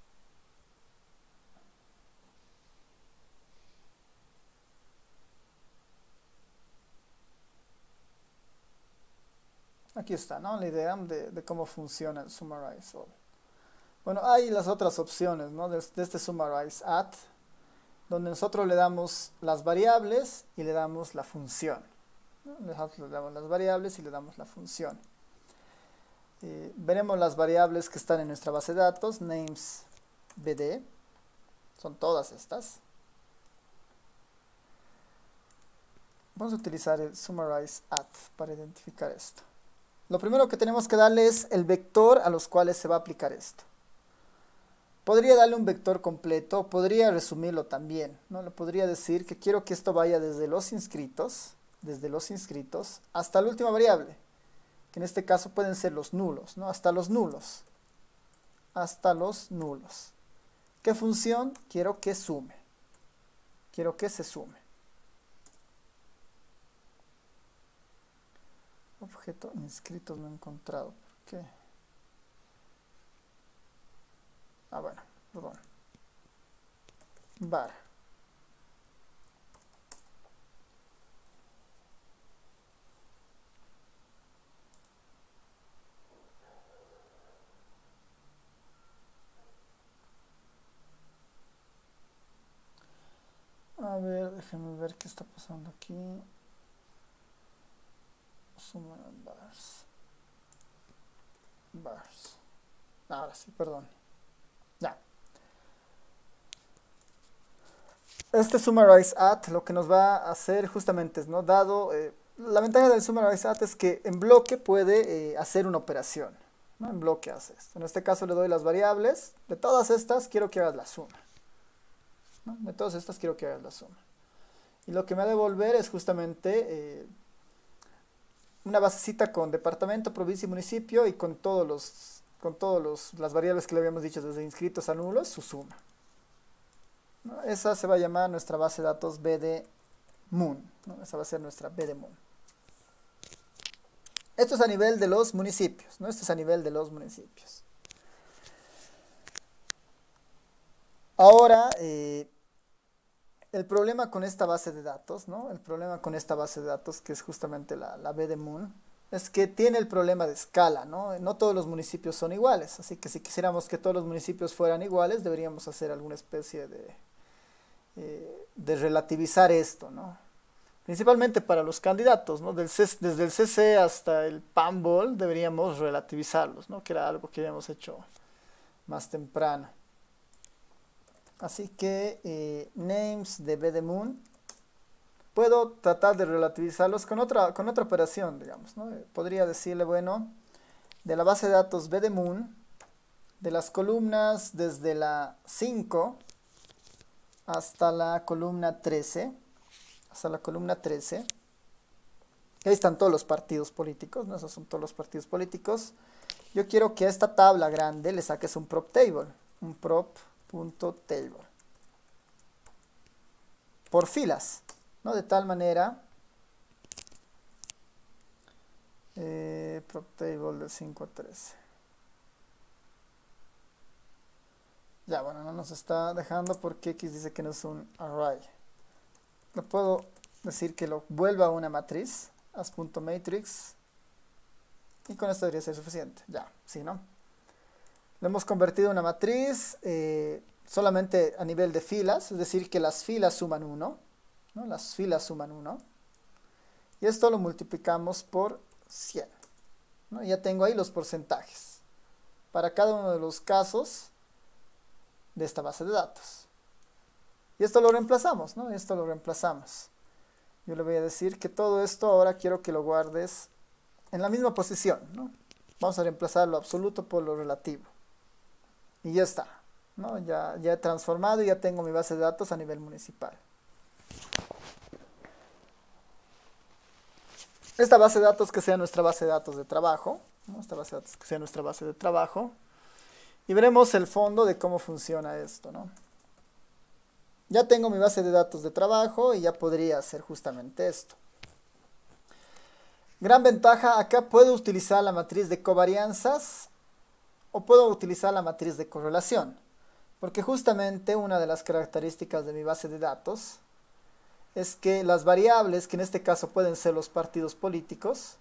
Aquí está, ¿no? La idea de, de cómo funciona el summarize all. Bueno, hay las otras opciones, ¿no? De, de este summarize at, donde nosotros le damos las variables y le damos la función, ¿no? Le damos las variables y le damos la función. Eh, veremos las variables que están en nuestra base de datos, names bd, son todas estas. Vamos a utilizar el summarize at para identificar esto. Lo primero que tenemos que darle es el vector a los cuales se va a aplicar esto. Podría darle un vector completo, podría resumirlo también, ¿no? Le podría decir que quiero que esto vaya desde los inscritos, desde los inscritos, hasta la última variable, que en este caso pueden ser los nulos, ¿no? Hasta los nulos, hasta los nulos. ¿Qué función? Quiero que sume, quiero que se sume. Objeto inscritos no he encontrado, ¿por qué? Ah, bueno, perdón. Var. A ver, déjenme ver qué está pasando aquí. Suma bars. Bars. Ahora sí, perdón. Ya. Este summarize at lo que nos va a hacer justamente es, ¿no? Dado, eh, la ventaja del summarize at es que en bloque puede eh, hacer una operación, ¿no? En bloque hace esto. En este caso le doy las variables. De todas estas quiero que hagas la suma, ¿no? De todas estas quiero que hagas la suma. Y lo que me va a devolver es justamente eh, una basecita con departamento, provincia y municipio y con todos los, con todos los, las variables que le habíamos dicho desde inscritos a nulos, su suma, ¿no? Esa se va a llamar nuestra base de datos bdmun, ¿no? Esa va a ser nuestra bdmun. Esto es a nivel de los municipios, ¿no? Esto es a nivel de los municipios. Ahora, eh, el problema con esta base de datos, ¿no? El problema con esta base de datos, que es justamente la, la bdmun, es que tiene el problema de escala, ¿no? No todos los municipios son iguales, así que si quisiéramos que todos los municipios fueran iguales, deberíamos hacer alguna especie de, eh, de relativizar esto, ¿no? Principalmente para los candidatos, ¿no? Del C, desde el C C hasta el Pambol deberíamos relativizarlos, ¿no? Que era algo que habíamos hecho más temprano. Así que eh, names de bdmun, puedo tratar de relativizarlos con otra, con otra operación, digamos, ¿no? Podría decirle, bueno, de la base de datos bdmun, de las columnas desde la cinco hasta la columna trece, hasta la columna trece, y ahí están todos los partidos políticos, ¿no? Esos son todos los partidos políticos. Yo quiero que a esta tabla grande le saques un prop table, un prop.table, por filas, ¿no? De tal manera, eh, prop table de cinco a trece. Ya, bueno, no nos está dejando porque X dice que no es un array. Lo puedo decir que lo vuelva a una matriz, as.matrix, y con esto debería ser suficiente. Ya, sí, ¿no? Lo hemos convertido en una matriz eh, solamente a nivel de filas, es decir, que las filas suman uno, ¿no? Las filas suman uno. Y esto lo multiplicamos por cien, ¿no? Ya tengo ahí los porcentajes para cada uno de los casos de esta base de datos. Y esto lo reemplazamos, ¿no? Esto lo reemplazamos. Yo le voy a decir que todo esto ahora quiero que lo guardes en la misma posición, ¿no? Vamos a reemplazar lo absoluto por lo relativo. Y ya está, ¿no? Ya, ya he transformado y ya tengo mi base de datos a nivel municipal. Esta base de datos que sea nuestra base de datos de trabajo, ¿no? Esta base de datos que sea nuestra base de trabajo. Y veremos el fondo de cómo funciona esto, ¿no? Ya tengo mi base de datos de trabajo y ya podría hacer justamente esto. Gran ventaja, acá puedo utilizar la matriz de covarianzas o puedo utilizar la matriz de correlación. Porque justamente una de las características de mi base de datos es que las variables, que en este caso pueden ser los partidos políticos,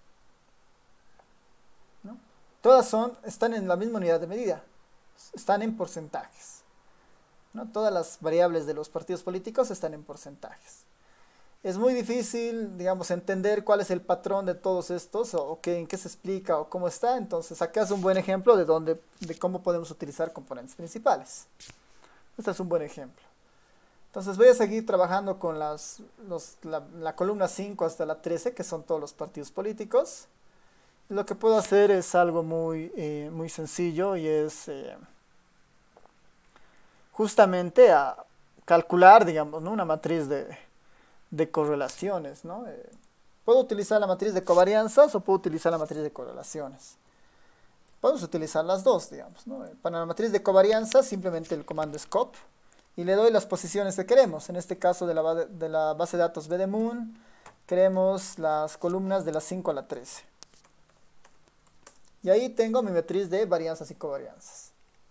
¿no? Todas son, están en la misma unidad de medida, están en porcentajes, ¿no? Todas las variables de los partidos políticos están en porcentajes. Es muy difícil, digamos, entender cuál es el patrón de todos estos, o, o qué, en qué se explica, o cómo está. Entonces, acá es un buen ejemplo de, dónde, de cómo podemos utilizar componentes principales. Este es un buen ejemplo. Entonces, voy a seguir trabajando con las, los, la, la columna cinco hasta la trece, que son todos los partidos políticos. Lo que puedo hacer es algo muy, eh, muy sencillo, y es eh, justamente a calcular, digamos, ¿no? Una matriz de... de correlaciones, ¿no? Eh, puedo utilizar la matriz de covarianzas o puedo utilizar la matriz de correlaciones. Podemos utilizar las dos, digamos, ¿no? Para la matriz de covarianzas simplemente el comando scope y le doy las posiciones que queremos. En este caso de la, de la base de datos BDMoon queremos las columnas de la cinco a la trece. Y ahí tengo mi matriz de varianzas y covarianzas.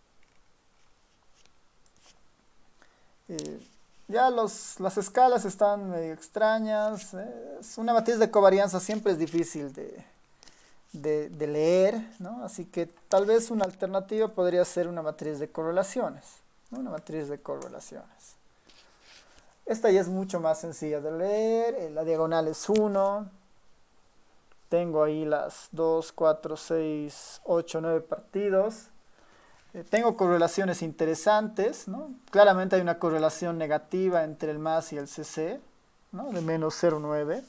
Eh, Ya los, las escalas están medio extrañas. Eh, es una matriz de covarianza siempre es difícil de, de, de leer, ¿no? Así que tal vez una alternativa podría ser una matriz de correlaciones, ¿no? Una matriz de correlaciones. Esta ya es mucho más sencilla de leer. Eh, la diagonal es uno. Tengo ahí las dos, cuatro, seis, ocho, nueve partidos. Eh, tengo correlaciones interesantes, ¿no? Claramente hay una correlación negativa entre el más y el C C, ¿no? De menos cero coma nueve.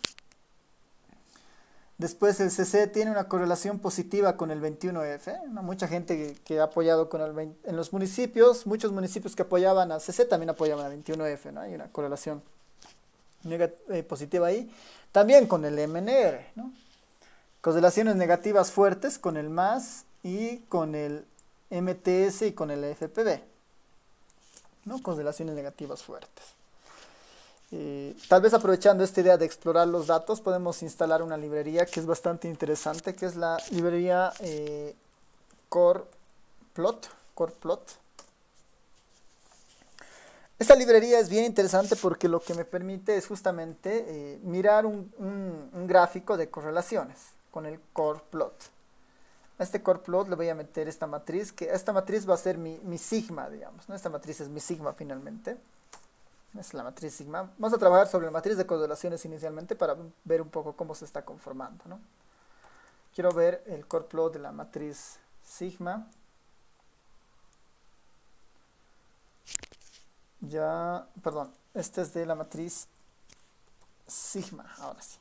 Después el C C tiene una correlación positiva con el veintiuno F, ¿no? Mucha gente que, que ha apoyado con el veinte, en los municipios, muchos municipios que apoyaban al C C también apoyaban al veintiuno F, ¿no? Hay una correlación eh, positiva ahí. También con el M N R, ¿no? Correlaciones negativas fuertes con el más y con el M T S y con el F P V, ¿no? Correlaciones negativas fuertes. Eh, tal vez aprovechando esta idea de explorar los datos, podemos instalar una librería que es bastante interesante, que es la librería eh, CorePlot, CorePlot. Esta librería es bien interesante porque lo que me permite es justamente eh, mirar un, un, un gráfico de correlaciones con el CorePlot. A este CorePlot le voy a meter esta matriz, que esta matriz va a ser mi, mi sigma, digamos, ¿no? Esta matriz es mi sigma finalmente. Es la matriz sigma. Vamos a trabajar sobre la matriz de correlaciones inicialmente para ver un poco cómo se está conformando, ¿no? Quiero ver el CorePlot de la matriz sigma. Ya, perdón, este es de la matriz sigma, ahora sí.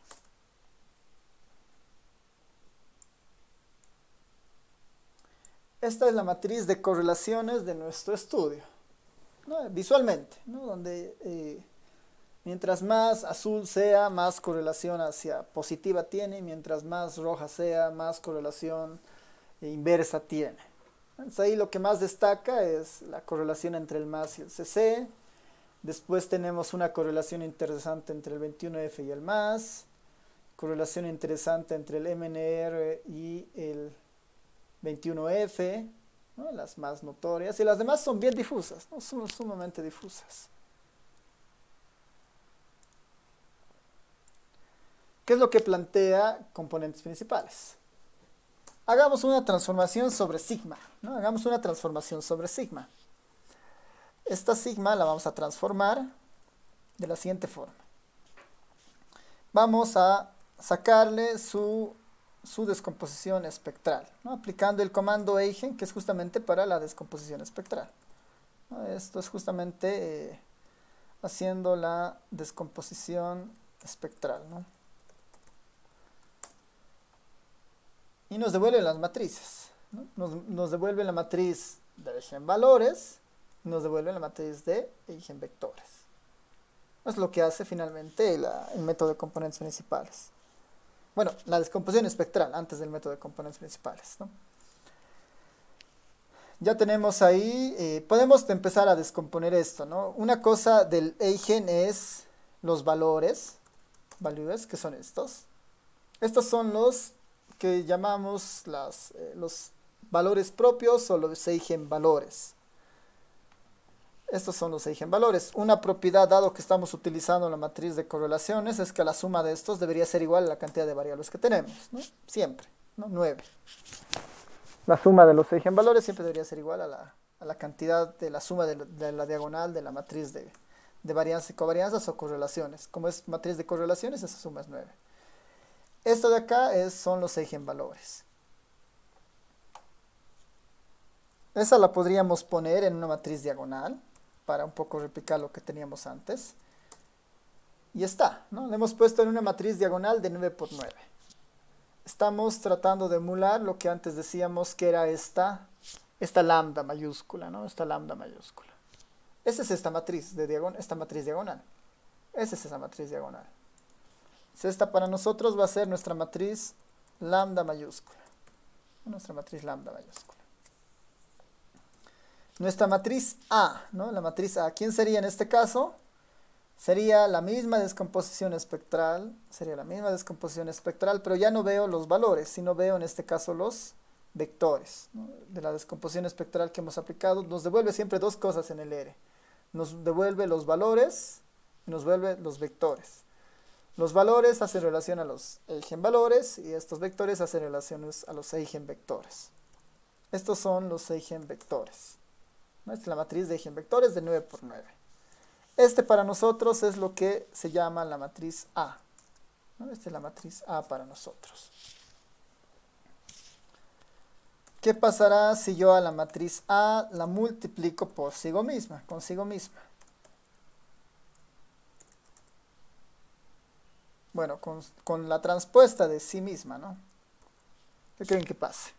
Esta es la matriz de correlaciones de nuestro estudio, ¿no? Visualmente, ¿no? Donde eh, mientras más azul sea, más correlación hacia positiva tiene, mientras más roja sea, más correlación eh, inversa tiene. Entonces ahí lo que más destaca es la correlación entre el más y el C C. Después tenemos una correlación interesante entre el veintiuno F y el más, correlación interesante entre el M N R y el veintiuno F, ¿no? Las más notorias, y las demás son bien difusas, ¿no? Son sumamente difusas. ¿Qué es lo que plantea componentes principales? Hagamos una transformación sobre sigma, ¿no? Hagamos una transformación sobre sigma. Esta sigma la vamos a transformar de la siguiente forma. Vamos a sacarle su, su descomposición espectral, ¿no? Aplicando el comando eigen, que es justamente para la descomposición espectral, ¿no? Esto es justamente eh, haciendo la descomposición espectral, ¿no? Y nos devuelve las matrices, ¿no? Nos, nos devuelve la matriz de eigenvalores, nos devuelve la matriz de eigenvectores. Es lo que hace finalmente la, el método de componentes principales. Bueno, la descomposición espectral antes del método de componentes principales, ¿no? Ya tenemos ahí, eh, podemos empezar a descomponer esto, ¿no? Una cosa del eigen es los valores, values, que son estos. Estos son los que llamamos las, eh, los valores propios o los eigenvalores. Estos son los eigenvalores. Una propiedad, dado que estamos utilizando la matriz de correlaciones, es que la suma de estos debería ser igual a la cantidad de variables que tenemos, ¿no? Siempre, ¿no? nueve. La suma de los eigenvalores siempre debería ser igual a la, a la cantidad de la suma de la, de la diagonal de la matriz de, de varianza y covarianzas o correlaciones. Como es matriz de correlaciones, esa suma es nueve. Esto de acá es, son los eigenvalores. Esa la podríamos poner en una matriz diagonal, para un poco replicar lo que teníamos antes. Y está, ¿no? Le hemos puesto en una matriz diagonal de nueve por nueve. Estamos tratando de emular lo que antes decíamos que era esta, esta lambda mayúscula, ¿no? Esta lambda mayúscula. Esa es esta matriz, de diagon esta matriz diagonal. Esa es esa matriz diagonal. Esta para nosotros va a ser nuestra matriz lambda mayúscula. Nuestra matriz lambda mayúscula. Nuestra matriz A, ¿no? La matriz A, ¿quién sería en este caso? Sería la misma descomposición espectral, sería la misma descomposición espectral, pero ya no veo los valores, sino veo en este caso los vectores, ¿no? De la descomposición espectral que hemos aplicado. Nos devuelve siempre dos cosas en el R. Nos devuelve los valores y nos devuelve los vectores. Los valores hacen relación a los eigenvalores y estos vectores hacen relaciones a los eigenvectores. Estos son los eigenvectores. ¿No? Esta es la matriz de eigenvectores de nueve por nueve. Este para nosotros es lo que se llama la matriz A, ¿no? Esta es la matriz A para nosotros. ¿Qué pasará si yo a la matriz A la multiplico por consigo misma, consigo misma? Bueno, con, con la transpuesta de sí misma, ¿no? ¿Qué creen que pase?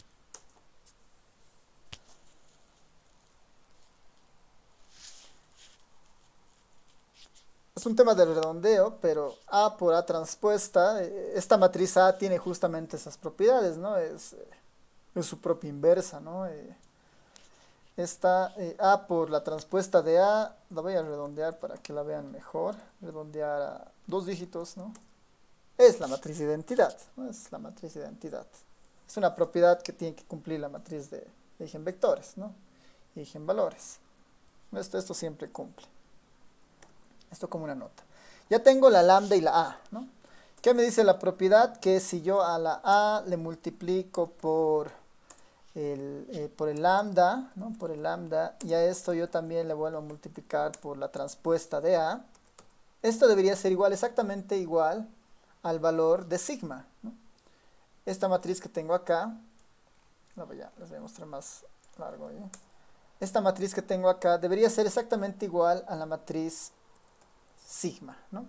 Es un tema de redondeo, pero A por A transpuesta, esta matriz A tiene justamente esas propiedades, ¿no? Es, es su propia inversa, ¿no? Esta eh, A por la transpuesta de A, la voy a redondear para que la vean mejor, redondear a dos dígitos, ¿no? Es la matriz de identidad, ¿no? Es la matriz de identidad. Es una propiedad que tiene que cumplir la matriz de, de eigenvectores, ¿no? Y eigenvalores. Esto, esto siempre cumple. Esto como una nota. Ya tengo la lambda y la A, ¿no? ¿Qué me dice la propiedad? Que si yo a la A le multiplico por el, eh, por el lambda, ¿no? Por el lambda, y a esto yo también le vuelvo a multiplicar por la transpuesta de A, esto debería ser igual, exactamente igual al valor de sigma, ¿no? Esta matriz que tengo acá, la voy a, les voy a mostrar más largo, ¿eh? Esta matriz que tengo acá debería ser exactamente igual a la matriz sigma, ¿no?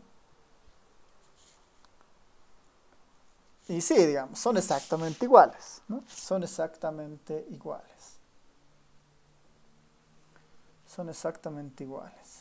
Y sí, digamos, son exactamente iguales, ¿no? Son exactamente iguales. Son exactamente iguales.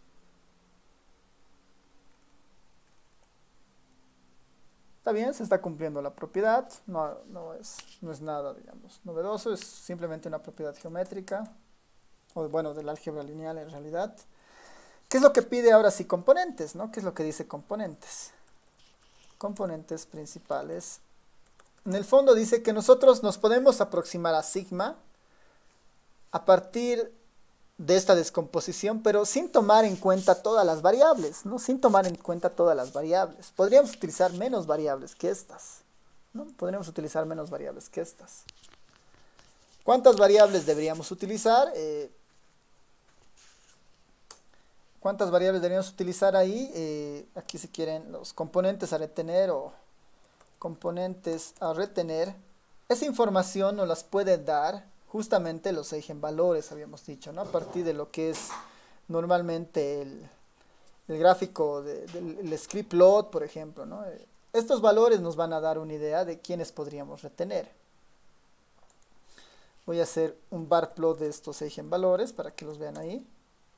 Está bien, se está cumpliendo la propiedad, no, no, es, no es nada, digamos, novedoso, es simplemente una propiedad geométrica, o bueno, del álgebra lineal en realidad. ¿Qué es lo que pide ahora sí componentes, ¿no? ¿Qué es lo que dice componentes? Componentes principales. En el fondo dice que nosotros nos podemos aproximar a sigma a partir de esta descomposición, pero sin tomar en cuenta todas las variables, ¿no? Sin tomar en cuenta todas las variables. Podríamos utilizar menos variables que estas, ¿no? Podríamos utilizar menos variables que estas. ¿Cuántas variables deberíamos utilizar? Eh, ¿Cuántas variables deberíamos utilizar ahí? Eh, aquí si quieren los componentes a retener o componentes a retener. Esa información nos las puede dar justamente los eigenvalores, habíamos dicho, ¿no? A partir de lo que es normalmente el, el gráfico de, del el script plot, por ejemplo, ¿no? Estos valores nos van a dar una idea de quiénes podríamos retener. Voy a hacer un bar plot de estos eigenvalores para que los vean ahí.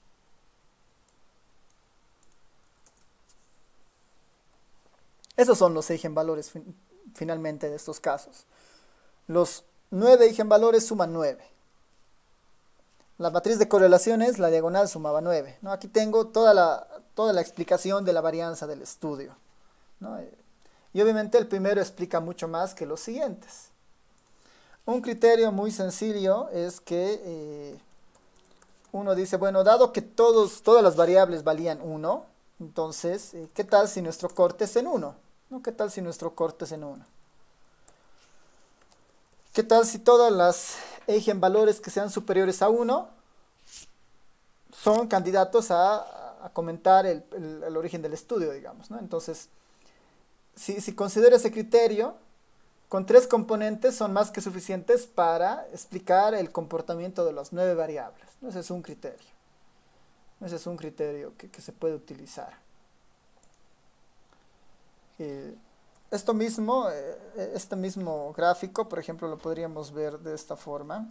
Esos son los eigenvalores fin, finalmente de estos casos. Los nueve eigenvalores suman nueve. La matriz de correlaciones, la diagonal sumaba nueve, ¿no? Aquí tengo toda la, toda la explicación de la varianza del estudio, ¿no? Y obviamente el primero explica mucho más que los siguientes. Un criterio muy sencillo es que eh, uno dice, bueno, dado que todos, todas las variables valían uno, entonces, eh, ¿qué tal si nuestro corte es en uno? ¿No? ¿Qué tal si nuestro corte es en uno? ¿Qué tal si todas las eigenvalores que sean superiores a uno son candidatos a, a comentar el, el, el origen del estudio, digamos, ¿no? Entonces, si, si considero ese criterio, con tres componentes son más que suficientes para explicar el comportamiento de las nueve variables, ¿no? Ese es un criterio. Ese es un criterio que, que se puede utilizar. Eh, Esto mismo, este mismo gráfico, por ejemplo, lo podríamos ver de esta forma.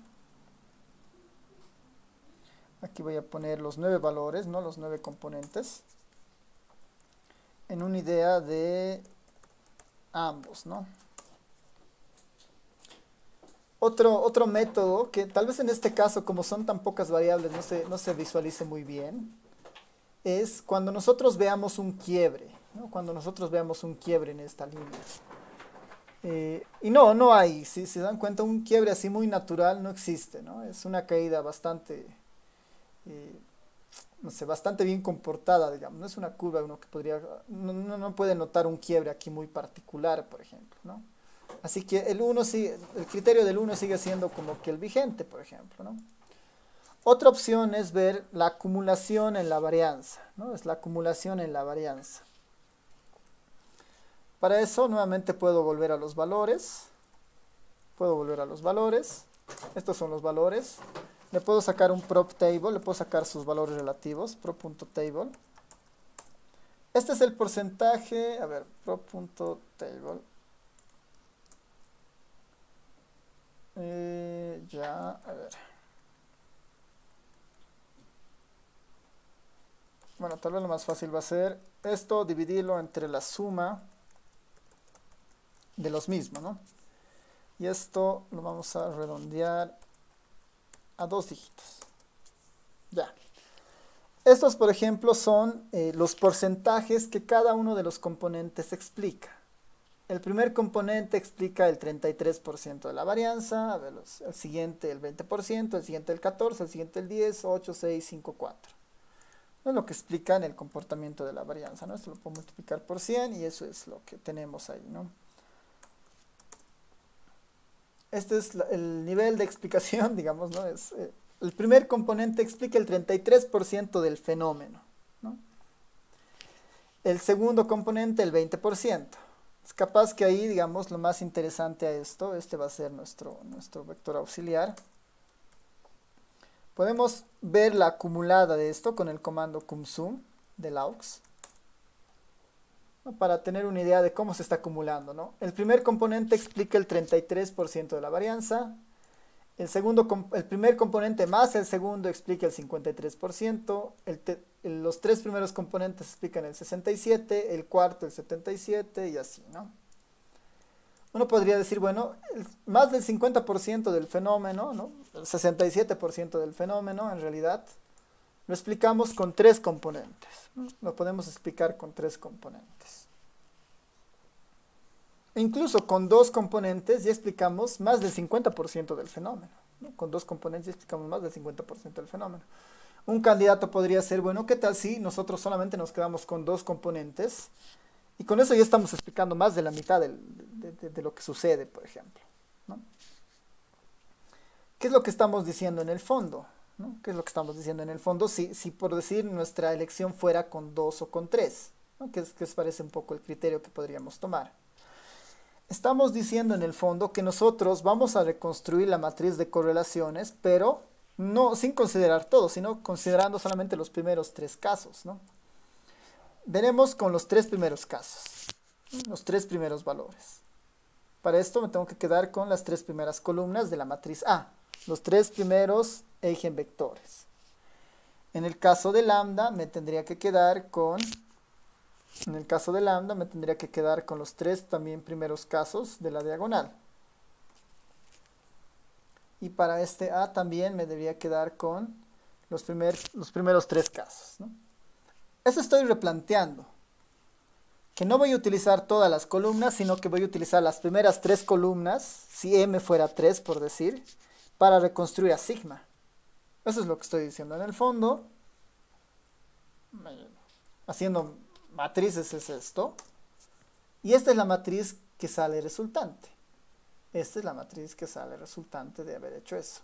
Aquí voy a poner los nueve valores, ¿no? Los nueve componentes. En una idea de ambos, ¿no? Otro, otro método que tal vez en este caso, como son tan pocas variables, no se, no se visualice muy bien, es cuando nosotros veamos un quiebre, ¿no? Cuando nosotros veamos un quiebre en esta línea. Eh, y no, no hay, si se dan cuenta, un quiebre así muy natural no existe, ¿no? Es una caída bastante, eh, no sé, bastante bien comportada, digamos. No es una curva uno que podría, no, no, no puede notar un quiebre aquí muy particular, por ejemplo, ¿no? Así que el uno sigue, el criterio del uno sigue siendo como que el vigente, por ejemplo, ¿no? Otra opción es ver la acumulación en la varianza, ¿no? Es la acumulación en la varianza. Para eso nuevamente puedo volver a los valores. Puedo volver a los valores. Estos son los valores. Le puedo sacar un prop table, le puedo sacar sus valores relativos, prop.table. Este es el porcentaje, a ver, prop.table. Eh, ya, a ver. Bueno, tal vez lo más fácil va a ser esto, dividirlo entre la suma de los mismos, ¿no? Y esto lo vamos a redondear a dos dígitos. Ya. Estos, por ejemplo, son eh, los porcentajes que cada uno de los componentes explica. El primer componente explica el treinta y tres por ciento de la varianza, a ver, los, el siguiente el veinte por ciento, el siguiente el catorce por ciento, el siguiente el diez por ciento, ocho, seis, cinco, cuatro. Es lo que explica en el comportamiento de la varianza, ¿no? Esto lo puedo multiplicar por cien y eso es lo que tenemos ahí, ¿no? Este es la, el nivel de explicación, digamos, ¿no? Es, eh, el primer componente explica el treinta y tres por ciento del fenómeno, ¿no? El segundo componente el veinte por ciento. Es capaz que ahí, digamos, lo más interesante a esto, este va a ser nuestro, nuestro vector auxiliar. Podemos ver la acumulada de esto con el comando cumsum de laux, ¿no? Para tener una idea de cómo se está acumulando, ¿no? El primer componente explica el treinta y tres por ciento de la varianza. El, segundo, el primer componente más el segundo explica el cincuenta y tres por ciento. El te, el, los tres primeros componentes explican el sesenta y siete por ciento, el cuarto el setenta y siete por ciento y así, ¿no? Uno podría decir, bueno, el, más del cincuenta por ciento del fenómeno, ¿no? El sesenta y siete por ciento del fenómeno, en realidad, lo explicamos con tres componentes, ¿no? Lo podemos explicar con tres componentes. Incluso con dos componentes ya explicamos más del cincuenta por ciento del fenómeno, ¿no? Con dos componentes explicamos más del cincuenta por ciento del fenómeno. Un candidato podría ser, bueno, ¿qué tal si nosotros solamente nos quedamos con dos componentes? Y con eso ya estamos explicando más de la mitad del, de, de, de lo que sucede, por ejemplo, ¿no? ¿Qué es lo que estamos diciendo en el fondo? ¿No? ¿Qué es lo que estamos diciendo en el fondo? Si, si por decir nuestra elección fuera con dos o con tres, ¿no? ¿Qué, qué les parece un poco el criterio que podríamos tomar? Estamos diciendo en el fondo que nosotros vamos a reconstruir la matriz de correlaciones, pero no sin considerar todo, sino considerando solamente los primeros tres casos, ¿no? Veremos con los tres primeros casos, los tres primeros valores. Para esto me tengo que quedar con las tres primeras columnas de la matriz A, los tres primeros eigenvectores. En el caso de lambda me tendría que quedar con, en el caso de lambda me tendría que quedar con los tres también primeros casos de la diagonal. Y para este A también me debería quedar con los, primer, los primeros tres casos, ¿no? Eso estoy replanteando. Que no voy a utilizar todas las columnas, sino que voy a utilizar las primeras tres columnas, si M fuera tres por decir, para reconstruir a sigma. Eso es lo que estoy diciendo. En el fondo, haciendo matrices es esto. Y esta es la matriz que sale resultante. Esta es la matriz que sale resultante de haber hecho eso.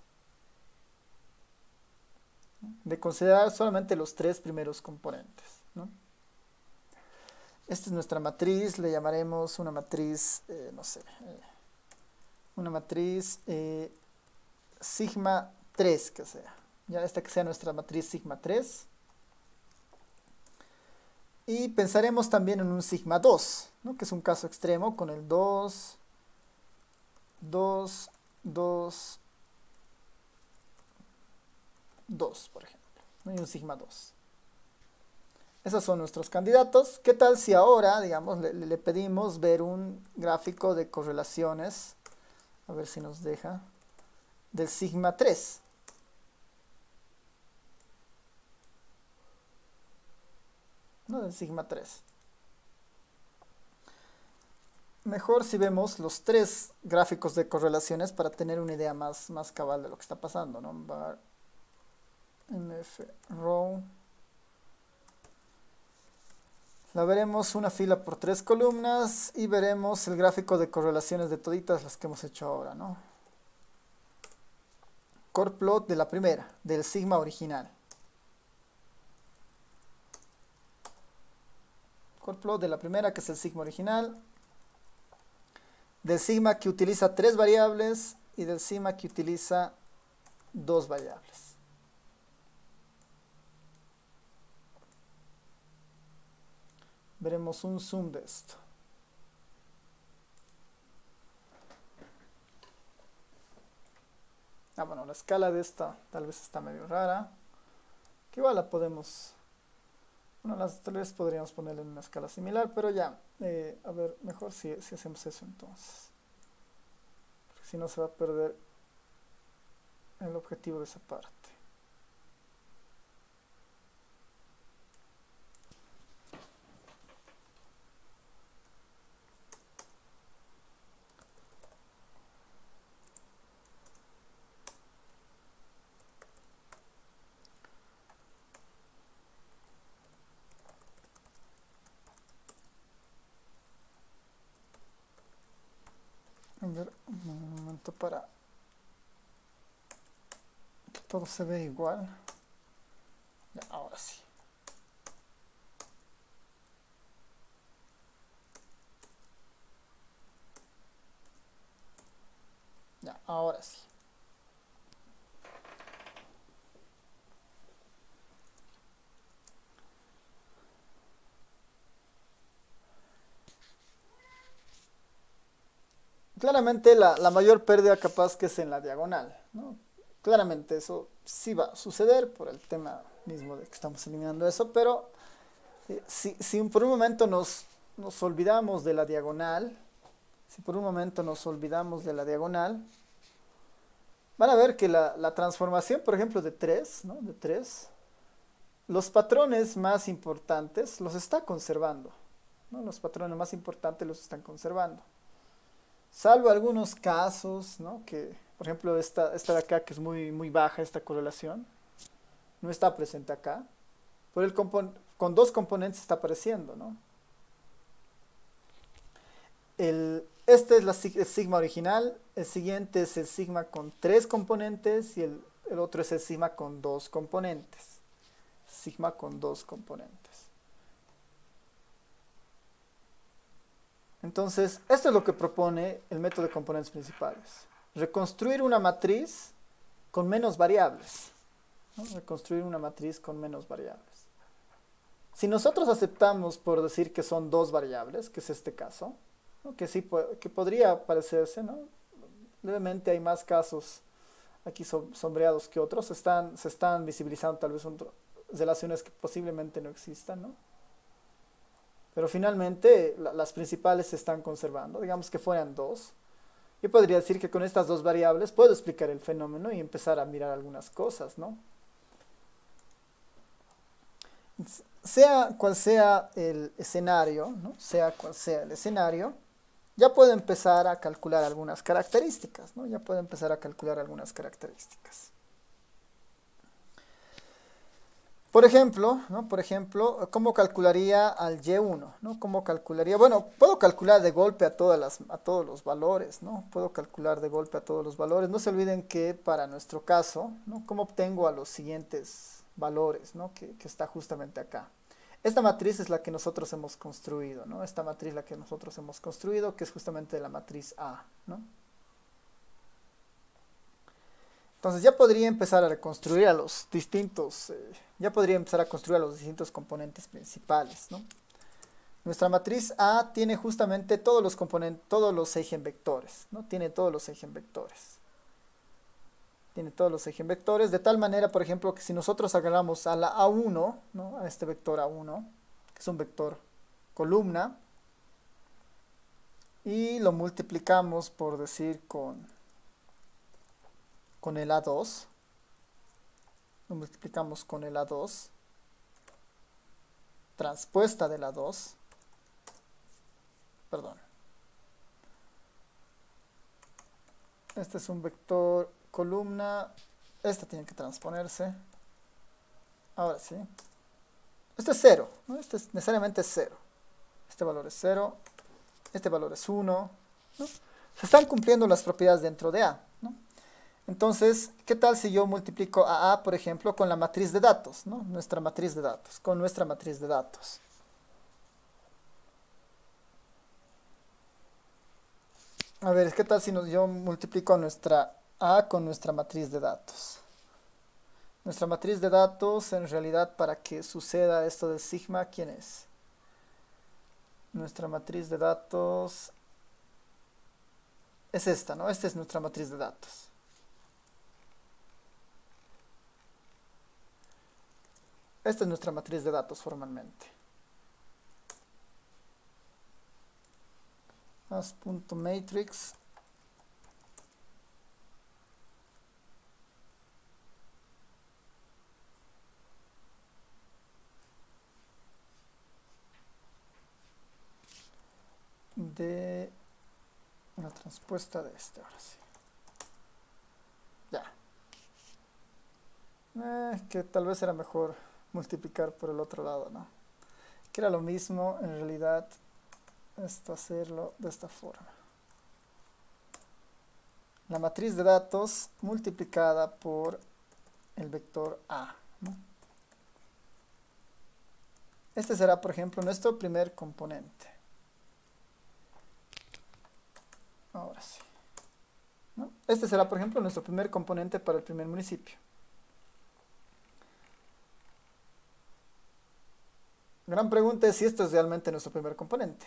De considerar solamente los tres primeros componentes, ¿no? Esta es nuestra matriz, le llamaremos una matriz, eh, no sé, eh, una matriz eh, sigma tres, que sea. Ya esta que sea nuestra matriz sigma tres. Y pensaremos también en un sigma dos, ¿no? Que es un caso extremo con el dos, dos, dos, dos, por ejemplo, ¿no? Y un sigma dos. Esos son nuestros candidatos. ¿Qué tal si ahora, digamos, le, le pedimos ver un gráfico de correlaciones? A ver si nos deja. Del sigma tres. No, del sigma tres. Mejor si vemos los tres gráficos de correlaciones para tener una idea más, más cabal de lo que está pasando, ¿no? Var mf row. La veremos una fila por tres columnas y veremos el gráfico de correlaciones de toditas las que hemos hecho ahora, ¿no? Core plot de la primera, del sigma original. Core plot de la primera, que es el sigma original. Del sigma que utiliza tres variables y del sigma que utiliza dos variables. Veremos un zoom de esto. Ah, bueno, la escala de esta tal vez está medio rara. Que igual la podemos... Bueno, las, tal vez podríamos ponerle en una escala similar, pero ya. Eh, a ver, mejor si, si hacemos eso entonces. Porque si no se va a perder el objetivo de esa parte. A ver, un momento para que todo se vea igual. Ya, ahora sí. Ya, ahora sí. Claramente la, la mayor pérdida capaz que es en la diagonal, ¿no? Claramente eso sí va a suceder por el tema mismo de que estamos eliminando eso, pero eh, si, si por un momento nos, nos olvidamos de la diagonal, si por un momento nos olvidamos de la diagonal, van a ver que la, la transformación, por ejemplo, de tres, ¿no? De tres, los patrones más importantes los está conservando, ¿no? Los patrones más importantes los están conservando. Salvo algunos casos, ¿no? que, Por ejemplo, esta, esta de acá que es muy, muy baja, esta correlación, no está presente acá. Pero el con dos componentes está apareciendo, ¿no? El, este es la, el sigma original, el siguiente es el sigma con tres componentes y el, el otro es el sigma con dos componentes. Sigma con dos componentes. Entonces, esto es lo que propone el método de componentes principales. Reconstruir una matriz con menos variables, ¿no? Reconstruir una matriz con menos variables. Si nosotros aceptamos por decir que son dos variables, que es este caso, ¿no? que sí que podría parecerse, ¿no? Levemente hay más casos aquí sombreados que otros, están, se están visibilizando tal vez otro, relaciones que posiblemente no existan, ¿no? Pero finalmente la, las principales se están conservando, digamos que fueran dos. Yo podría decir que con estas dos variables puedo explicar el fenómeno y empezar a mirar algunas cosas, ¿no? Sea cual sea el escenario, ¿no? Sea cual sea el escenario, ya puedo empezar a calcular algunas características, ¿no? Ya puedo empezar a calcular algunas características. Por ejemplo, ¿no? Por ejemplo, ¿cómo calcularía al Y uno? ¿No? ¿Cómo calcularía? Bueno, puedo calcular de golpe a, todas las, a todos los valores, ¿no? Puedo calcular de golpe a todos los valores. No se olviden que para nuestro caso, ¿no? ¿Cómo obtengo a los siguientes valores, ¿no? que, que está justamente acá? Esta matriz es la que nosotros hemos construido, ¿no? Esta matriz es la que nosotros hemos construido, que es justamente la matriz A, ¿no? Entonces ya podría empezar a reconstruir a los distintos, eh, ya podría empezar a construir a los distintos componentes principales, ¿no? Nuestra matriz A tiene justamente todos los componentes, todos los eigenvectores, ¿no? Tiene todos los eigenvectores. Tiene todos los eigenvectores, de tal manera, por ejemplo, que si nosotros agarramos a la A uno, ¿no? A este vector A uno, que es un vector columna, y lo multiplicamos, por decir, con... con el A dos, lo multiplicamos con el A dos, transpuesta del A dos, perdón, este es un vector columna, este tiene que transponerse, ahora sí, este es cero, ¿no? Este es necesariamente cero, este valor es cero, este valor es uno, ¿no? Se están cumpliendo las propiedades dentro de A, ¿no? Entonces, ¿qué tal si yo multiplico a A, por ejemplo, con la matriz de datos, ¿no? Nuestra matriz de datos, con nuestra matriz de datos. A ver, ¿qué tal si nos, yo multiplico a nuestra A con nuestra matriz de datos? Nuestra matriz de datos, en realidad, para que suceda esto del sigma, ¿quién es? Nuestra matriz de datos es esta, ¿no? Esta es nuestra matriz de datos. Esta es nuestra matriz de datos formalmente. As.matrix. De la transpuesta de este, ahora sí. Ya. Eh, que tal vez era mejor multiplicar por el otro lado, ¿no? Que era lo mismo, en realidad, esto hacerlo de esta forma. La matriz de datos multiplicada por el vector A, ¿no? Este será, por ejemplo, nuestro primer componente. Ahora sí, ¿no? Este será, por ejemplo, nuestro primer componente para el primer municipio. La gran pregunta es si esto es realmente nuestro primer componente.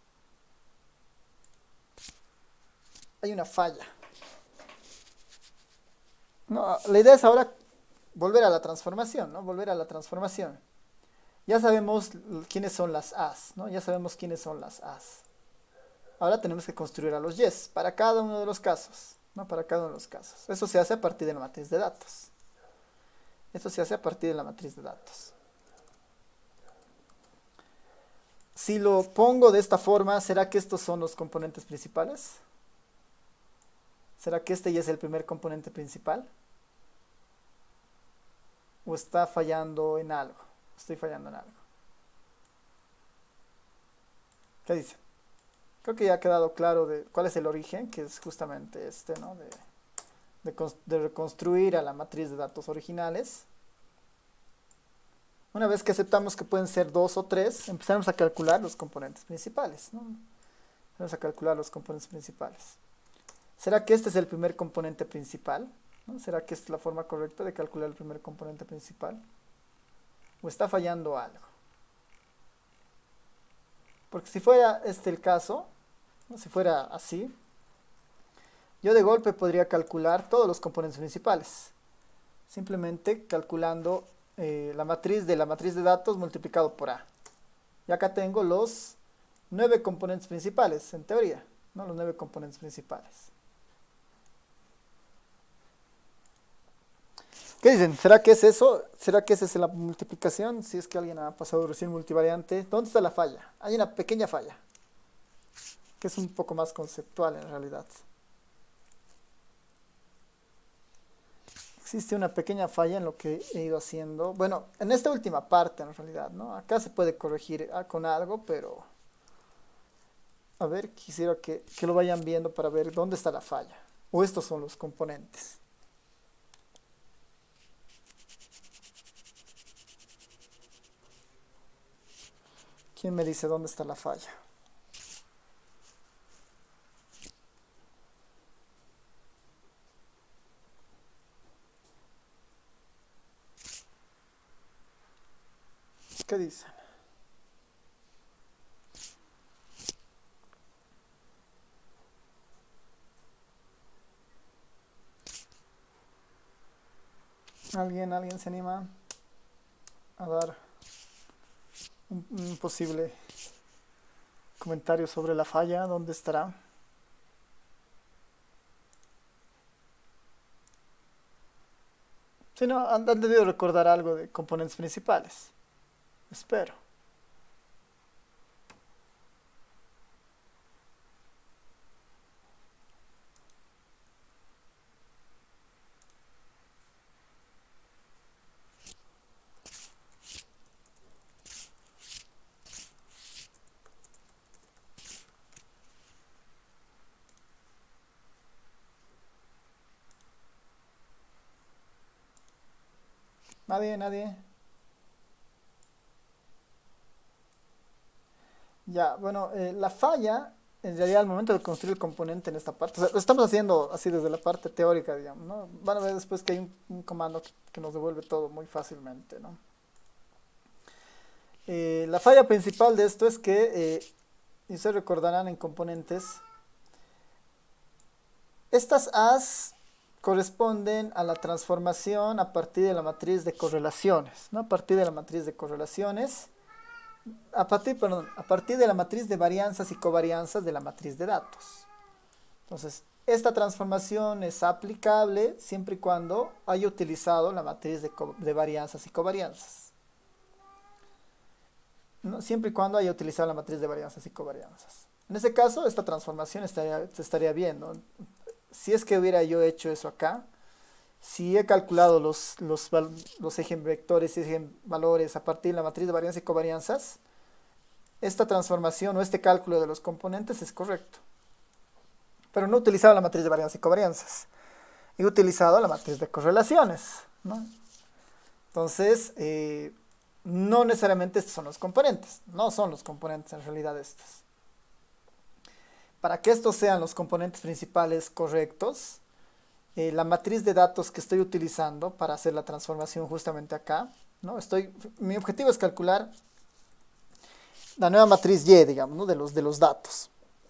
Hay una falla. No, la idea es ahora volver a la transformación, ¿no? Volver a la transformación. Ya sabemos quiénes son las A's, ¿no? Ya sabemos quiénes son las A's. Ahora tenemos que construir a los Y's para cada uno de los casos, ¿no? Para cada uno de los casos. Eso se hace a partir de la matriz de datos. Eso se hace a partir de la matriz de datos. Si lo pongo de esta forma, ¿será que estos son los componentes principales? ¿Será que este ya es el primer componente principal? ¿O está fallando en algo? Estoy fallando en algo. ¿Qué dice? Creo que ya ha quedado claro de cuál es el origen, que es justamente este, ¿no? De, de, de reconstruir a la matriz de datos originales. Una vez que aceptamos que pueden ser dos o tres, empezamos a calcular los componentes principales, ¿no? Vamos a calcular los componentes principales. ¿Será que este es el primer componente principal? ¿No? ¿Será que esta es la forma correcta de calcular el primer componente principal? ¿O está fallando algo? Porque si fuera este el caso, ¿no? Si fuera así, yo de golpe podría calcular todos los componentes principales. Simplemente calculando eh, la matriz de la matriz de datos multiplicado por A. Y acá tengo los nueve componentes principales, en teoría, ¿no? Los nueve componentes principales. ¿Qué dicen? ¿Será que es eso? ¿Será que esa es la multiplicación? Si es que alguien ha pasado recién multivariante. ¿Dónde está la falla? Hay una pequeña falla, que es un poco más conceptual en realidad. Existe una pequeña falla en lo que he ido haciendo. Bueno, en esta última parte en realidad, ¿no? Acá se puede corregir con algo, pero... A ver, quisiera que, que lo vayan viendo para ver dónde está la falla. O estos son los componentes. ¿Quién me dice dónde está la falla? ¿Qué dicen? ¿Alguien, alguien se anima a dar un, un posible comentario sobre la falla? ¿Dónde estará? Si no, han, han debido recordar algo de componentes principales. Espero. Nadie, nadie. Ya, bueno, eh, la falla, en realidad al momento de construir el componente en esta parte, o sea, lo estamos haciendo así desde la parte teórica, digamos, ¿no? Van a ver después que hay un, un comando que, que nos devuelve todo muy fácilmente, ¿no? Eh, la falla principal de esto es que, eh, y se recordarán en componentes, estas A's corresponden a la transformación a partir de la matriz de correlaciones, ¿no? A partir de la matriz de correlaciones, a partir, perdón, a partir de la matriz de varianzas y covarianzas de la matriz de datos. Entonces, esta transformación es aplicable siempre y cuando haya utilizado la matriz de, de varianzas y covarianzas. ¿No? Siempre y cuando haya utilizado la matriz de varianzas y covarianzas. En ese caso, esta transformación estaría, se estaría viendo. Si es que hubiera yo hecho eso acá, si he calculado los, los, los eigenvectores y eigenvalores a partir de la matriz de varianzas y covarianzas, esta transformación o este cálculo de los componentes es correcto. Pero no he utilizado la matriz de varianzas y covarianzas. He utilizado la matriz de correlaciones, ¿no? Entonces, eh, no necesariamente estos son los componentes. No son los componentes en realidad estos. Para que estos sean los componentes principales correctos, eh, la matriz de datos que estoy utilizando para hacer la transformación justamente acá, ¿no? Estoy, mi objetivo es calcular la nueva matriz Y, digamos, ¿no? de, los, de los datos.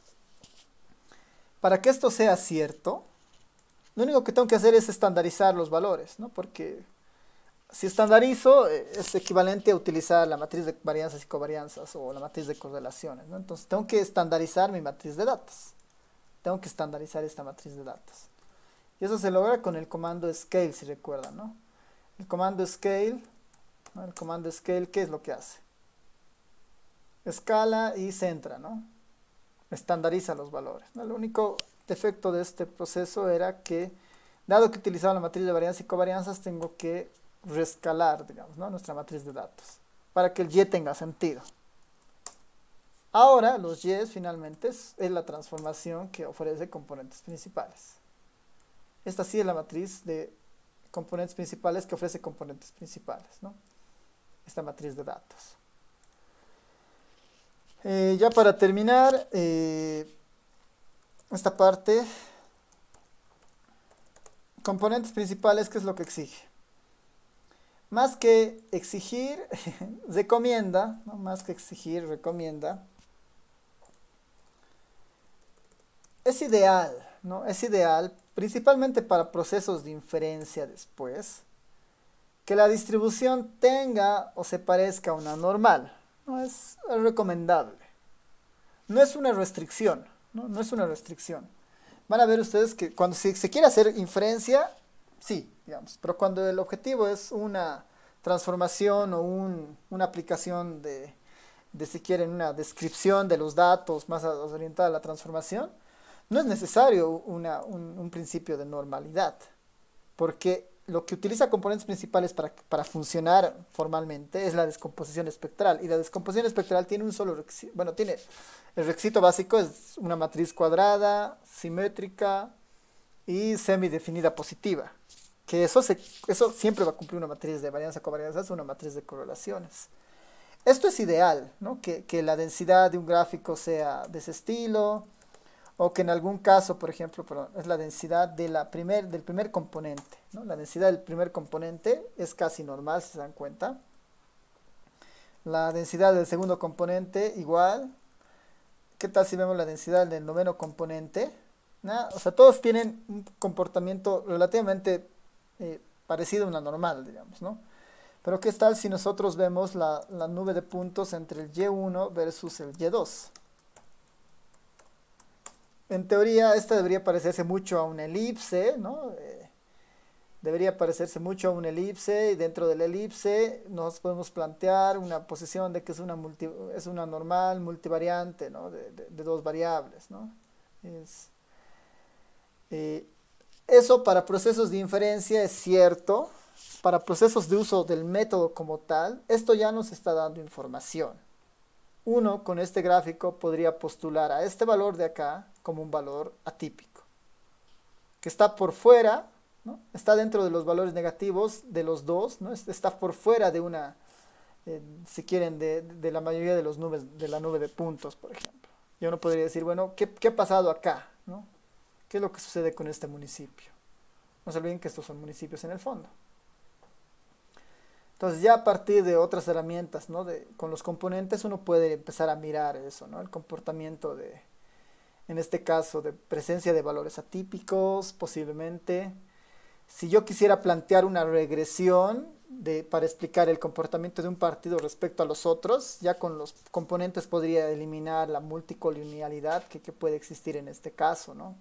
Para que esto sea cierto, lo único que tengo que hacer es estandarizar los valores, ¿no? Porque si estandarizo, eh, es equivalente a utilizar la matriz de varianzas y covarianzas o la matriz de correlaciones, ¿no? Entonces tengo que estandarizar mi matriz de datos. Tengo que estandarizar esta matriz de datos. Y eso se logra con el comando scale, si recuerdan, ¿no? El comando scale, ¿no? El comando scale, ¿qué es lo que hace? Escala y centra, ¿no? Estandariza los valores, ¿no? Lo único defecto de este proceso era que, dado que utilizaba la matriz de varianza y covarianzas, tengo que reescalar, digamos, ¿no? Nuestra matriz de datos, para que el Y tenga sentido. Ahora, los Y finalmente es, es la transformación que ofrece componentes principales. Esta sí es la matriz de componentes principales que ofrece componentes principales, ¿no? Esta matriz de datos. Eh, ya para terminar eh, esta parte, componentes principales, ¿qué es lo que exige? Más que exigir, recomienda, ¿no? Más que exigir, recomienda. Es ideal, ¿no? Es ideal, principalmente para procesos de inferencia después, que la distribución tenga o se parezca a una normal. No es recomendable. No es una restricción, ¿no? No es una restricción. Van a ver ustedes que cuando se, se quiere hacer inferencia, sí, digamos, pero cuando el objetivo es una transformación o un, una aplicación de, de, si quieren, una descripción de los datos más orientada a la transformación, no es necesario una, un, un principio de normalidad, porque lo que utiliza componentes principales para, para funcionar formalmente es la descomposición espectral, y la descomposición espectral tiene un solo requisito, bueno, tiene, el requisito básico es una matriz cuadrada, simétrica y semidefinida positiva, que eso, se, eso siempre va a cumplir una matriz de varianza covarianza, es una matriz de correlaciones. Esto es ideal, ¿no? Que, que la densidad de un gráfico sea de ese estilo, o que en algún caso, por ejemplo, perdón, es la densidad de la primer, del primer componente, ¿no? La densidad del primer componente es casi normal, si se dan cuenta. La densidad del segundo componente igual. ¿Qué tal si vemos la densidad del noveno componente? ¿No? O sea, todos tienen un comportamiento relativamente eh, parecido a una normal, digamos, ¿no? Pero ¿qué tal si nosotros vemos la, la nube de puntos entre el Y uno versus el Y dos? En teoría, esta debería parecerse mucho a una elipse, ¿no? Eh, debería parecerse mucho a una elipse, y dentro de la elipse nos podemos plantear una posición de que es una, multi, es una normal multivariante, ¿no? De, de, de dos variables, ¿no? Es, eh, eso para procesos de inferencia es cierto. Para procesos de uso del método como tal, esto ya nos está dando información. Uno con este gráfico podría postular a este valor de acá como un valor atípico, que está por fuera, ¿no? Está dentro de los valores negativos de los dos, ¿no? Está por fuera de una, eh, si quieren, de, de la mayoría de, los nubes, de la nube de puntos, por ejemplo. Y uno podría decir, bueno, ¿qué, qué ha pasado acá? ¿No? ¿Qué es lo que sucede con este municipio? No se olviden que estos son municipios en el fondo. Entonces ya a partir de otras herramientas, ¿no? De, con los componentes uno puede empezar a mirar eso, ¿no? El comportamiento de, en este caso, de presencia de valores atípicos, posiblemente. Si yo quisiera plantear una regresión de, para explicar el comportamiento de un partido respecto a los otros, ya con los componentes podría eliminar la multicolonialidad que, que puede existir en este caso, ¿no?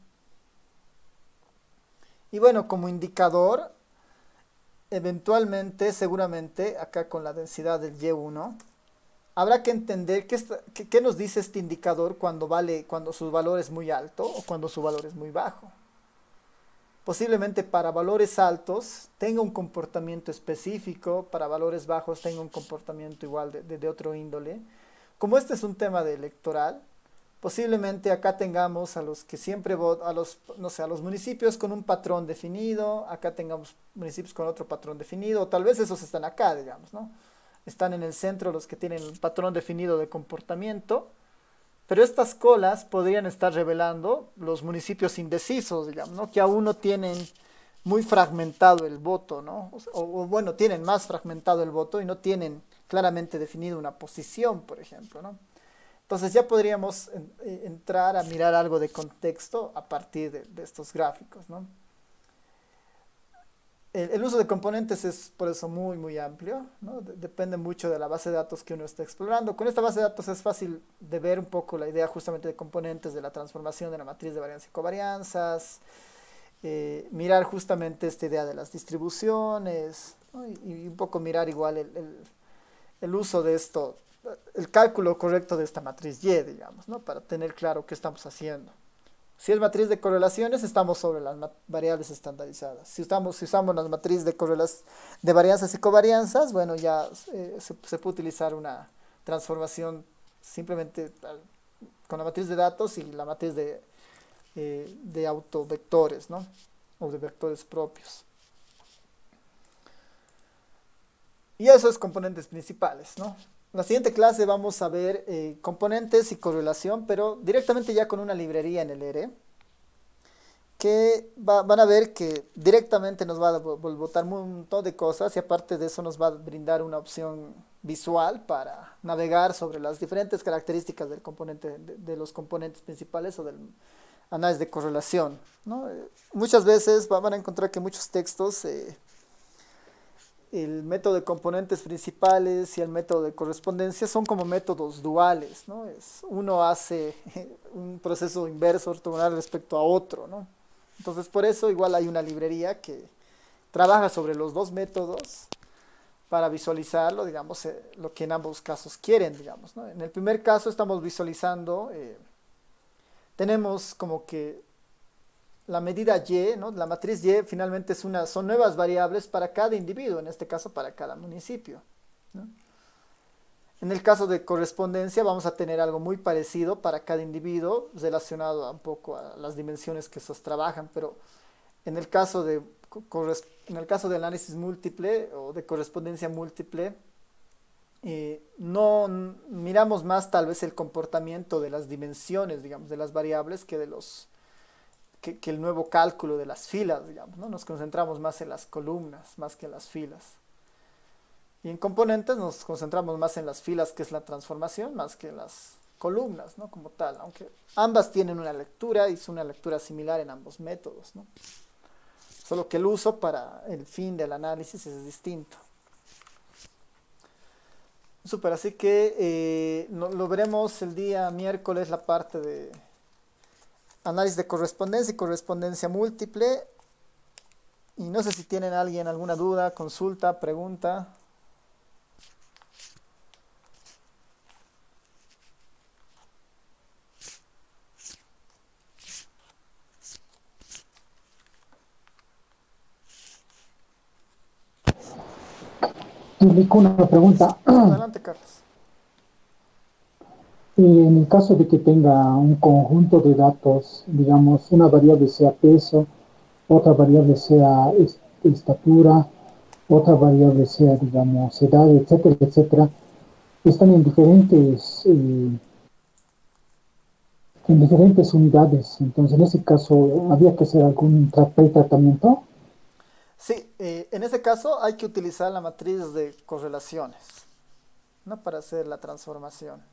Y bueno, como indicador, eventualmente, seguramente, acá con la densidad del Y uno, habrá que entender qué, está, qué, qué nos dice este indicador cuando, vale, cuando su valor es muy alto o cuando su valor es muy bajo. Posiblemente para valores altos tenga un comportamiento específico, para valores bajos tenga un comportamiento igual de, de, de otro índole. Como este es un tema de electoral, posiblemente acá tengamos a los que siempre votan, a los, no sé, a los municipios con un patrón definido, acá tengamos municipios con otro patrón definido, o tal vez esos están acá, digamos, ¿no? Están en el centro los que tienen el patrón definido de comportamiento, pero estas colas podrían estar revelando los municipios indecisos, digamos, ¿no? Que aún no tienen muy fragmentado el voto, ¿no? O, o bueno, tienen más fragmentado el voto y no tienen claramente definido una posición, por ejemplo, ¿no? Entonces ya podríamos en, entrar a mirar algo de contexto a partir de, de estos gráficos, ¿no? El, el uso de componentes es por eso muy, muy amplio, ¿no? De, depende mucho de la base de datos que uno esté explorando. Con esta base de datos es fácil de ver un poco la idea justamente de componentes, de la transformación de la matriz de varianza y covarianzas, eh, mirar justamente esta idea de las distribuciones, ¿no? y, y un poco mirar igual el, el, el uso de esto, el cálculo correcto de esta matriz Y, digamos, ¿no? Para tener claro qué estamos haciendo. Si es matriz de correlaciones, estamos sobre las variables estandarizadas. Si, estamos, si usamos las matrices de, de varianzas y covarianzas, bueno, ya eh, se, se puede utilizar una transformación simplemente con la matriz de datos y la matriz de, eh, de autovectores, ¿no? O de vectores propios. Y eso es componentes principales, ¿no? En la siguiente clase vamos a ver eh, componentes y correlación, pero directamente ya con una librería en el R, que va, van a ver que directamente nos va a botar un montón de cosas y aparte de eso nos va a brindar una opción visual para navegar sobre las diferentes características del componente, de, de los componentes principales o del análisis de correlación, ¿no? Eh, muchas veces van a encontrar que muchos textos... Eh, el método de componentes principales y el método de correspondencia son como métodos duales, ¿no? Es, uno hace un proceso inverso ortogonal respecto a otro, ¿no? Entonces por eso igual hay una librería que trabaja sobre los dos métodos para visualizarlo, digamos, eh, lo que en ambos casos quieren, digamos, ¿no? En el primer caso estamos visualizando, eh, tenemos como que la medida Y, ¿no? La matriz Y finalmente es una, son nuevas variables para cada individuo, en este caso para cada municipio, ¿no? En el caso de correspondencia vamos a tener algo muy parecido para cada individuo, relacionado a un poco a las dimensiones que esos trabajan, pero en el caso de, en el caso de análisis múltiple o de correspondencia múltiple, eh, no miramos más tal vez el comportamiento de las dimensiones, digamos, de las variables que de los... Que, que el nuevo cálculo de las filas, digamos, ¿no? Nos concentramos más en las columnas, más que en las filas. Y en componentes nos concentramos más en las filas, que es la transformación, más que en las columnas, ¿no? Como tal, aunque ambas tienen una lectura y es una lectura similar en ambos métodos, ¿no? Solo que el uso para el fin del análisis es distinto. Súper, así que eh, no, lo veremos el día miércoles, la parte de análisis de correspondencia y correspondencia múltiple. Y no sé si tienen alguien alguna duda, consulta, pregunta. Nico, una pregunta. Adelante, Carlos. Y en el caso de que tenga un conjunto de datos, digamos, una variable sea peso, otra variable sea est- estatura, otra variable sea, digamos, edad, etcétera, etcétera, están en diferentes, eh, en diferentes unidades. Entonces, en ese caso, había que hacer algún tra- pretratamiento. Sí, eh, en ese caso hay que utilizar la matriz de correlaciones, ¿no? Para hacer la transformación.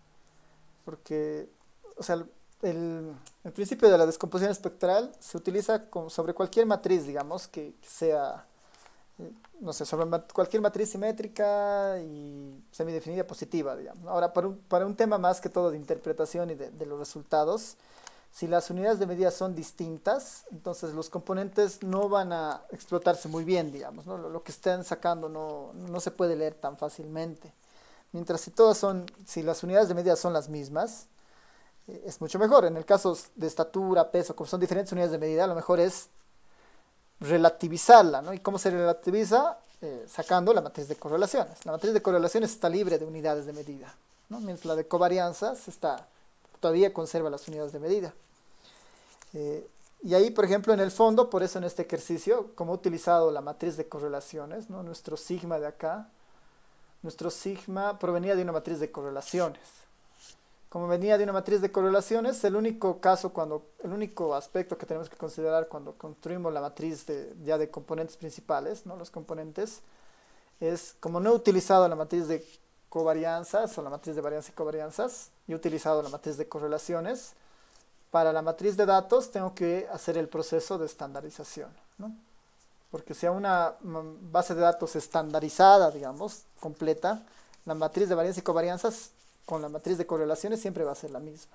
Porque, o sea, el, el- el principio de la descomposición espectral se utiliza con- sobre cualquier matriz, digamos, que, que sea, eh, no sé, sobre ma- cualquier matriz simétrica y semidefinida positiva, digamos, ¿no? Ahora, para un, para un tema más que todo de interpretación y de, de los resultados, si las unidades de medida son distintas, entonces los componentes no van a explotarse muy bien, digamos, ¿no? Lo, lo que estén sacando no, no se puede leer tan fácilmente. Mientras si todas son, si las unidades de medida son las mismas, eh, es mucho mejor. En el caso de estatura, peso, como son diferentes unidades de medida, lo mejor es relativizarla, ¿no? ¿Y cómo se relativiza? Eh, sacando la matriz de correlaciones. La matriz de correlaciones está libre de unidades de medida, ¿no? Mientras la de covarianzas está, todavía conserva las unidades de medida. Eh, y ahí, por ejemplo, en el fondo, por eso en este ejercicio, como he utilizado la matriz de correlaciones, ¿no? Nuestro sigma de acá, nuestro sigma provenía de una matriz de correlaciones. Como venía de una matriz de correlaciones, el único caso cuando, el único aspecto que tenemos que considerar cuando construimos la matriz de, ya de componentes principales, ¿no? Los componentes, es como no he utilizado la matriz de covarianzas o la matriz de varianza y covarianzas, y he utilizado la matriz de correlaciones, para la matriz de datos tengo que hacer el proceso de estandarización, ¿no? Porque si a una base de datos estandarizada, digamos, completa, la matriz de varianza y covarianzas con la matriz de correlaciones siempre va a ser la misma.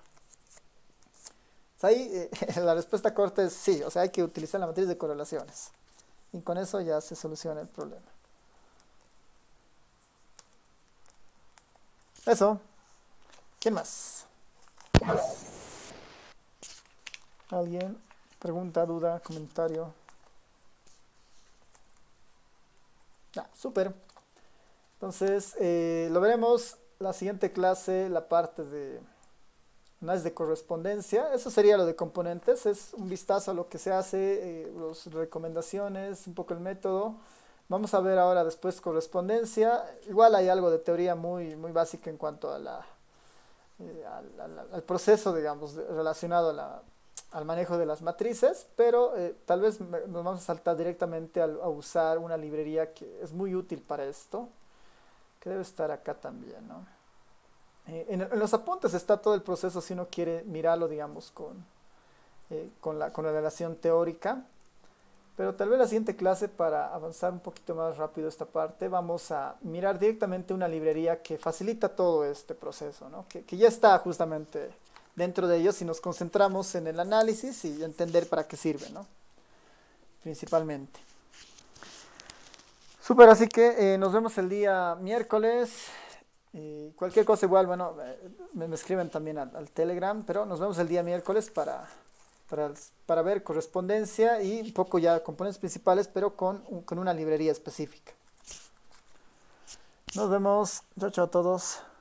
O sea, ahí eh, la respuesta corta es sí, o sea, hay que utilizar la matriz de correlaciones. Y con eso ya se soluciona el problema. Eso. ¿Quién más? ¿Alguien? Pregunta, duda, comentario. Ah, súper. Entonces, eh, lo veremos la siguiente clase, la parte de análisis de correspondencia. Eso sería lo de componentes. Es un vistazo a lo que se hace, eh, las recomendaciones, un poco el método. Vamos a ver ahora después correspondencia. Igual hay algo de teoría muy, muy básica en cuanto a la, eh, al, al- al proceso, digamos, de- relacionado a la- al manejo de las matrices, pero eh, tal vez me- nos vamos a saltar directamente al- a usar una librería que es muy útil para esto, que debe estar acá también, ¿no? Eh, en, en los apuntes está todo el proceso si uno quiere mirarlo, digamos, con, eh, con la, con la relación teórica. Pero tal vez la siguiente clase, para avanzar un poquito más rápido esta parte, vamos a mirar directamente una librería que facilita todo este proceso, ¿no? Que, que ya está justamente dentro de ellos si nos concentramos en el análisis y entender para qué sirve, ¿no? Principalmente. Súper, así que eh, nos vemos el día miércoles. Y cualquier cosa igual, bueno, eh, me, me escriben también al, al Telegram, pero nos vemos el día miércoles para, para, para ver correspondencia y un poco ya componentes principales, pero con, un- con una librería específica. Nos vemos. Chao, chao a todos.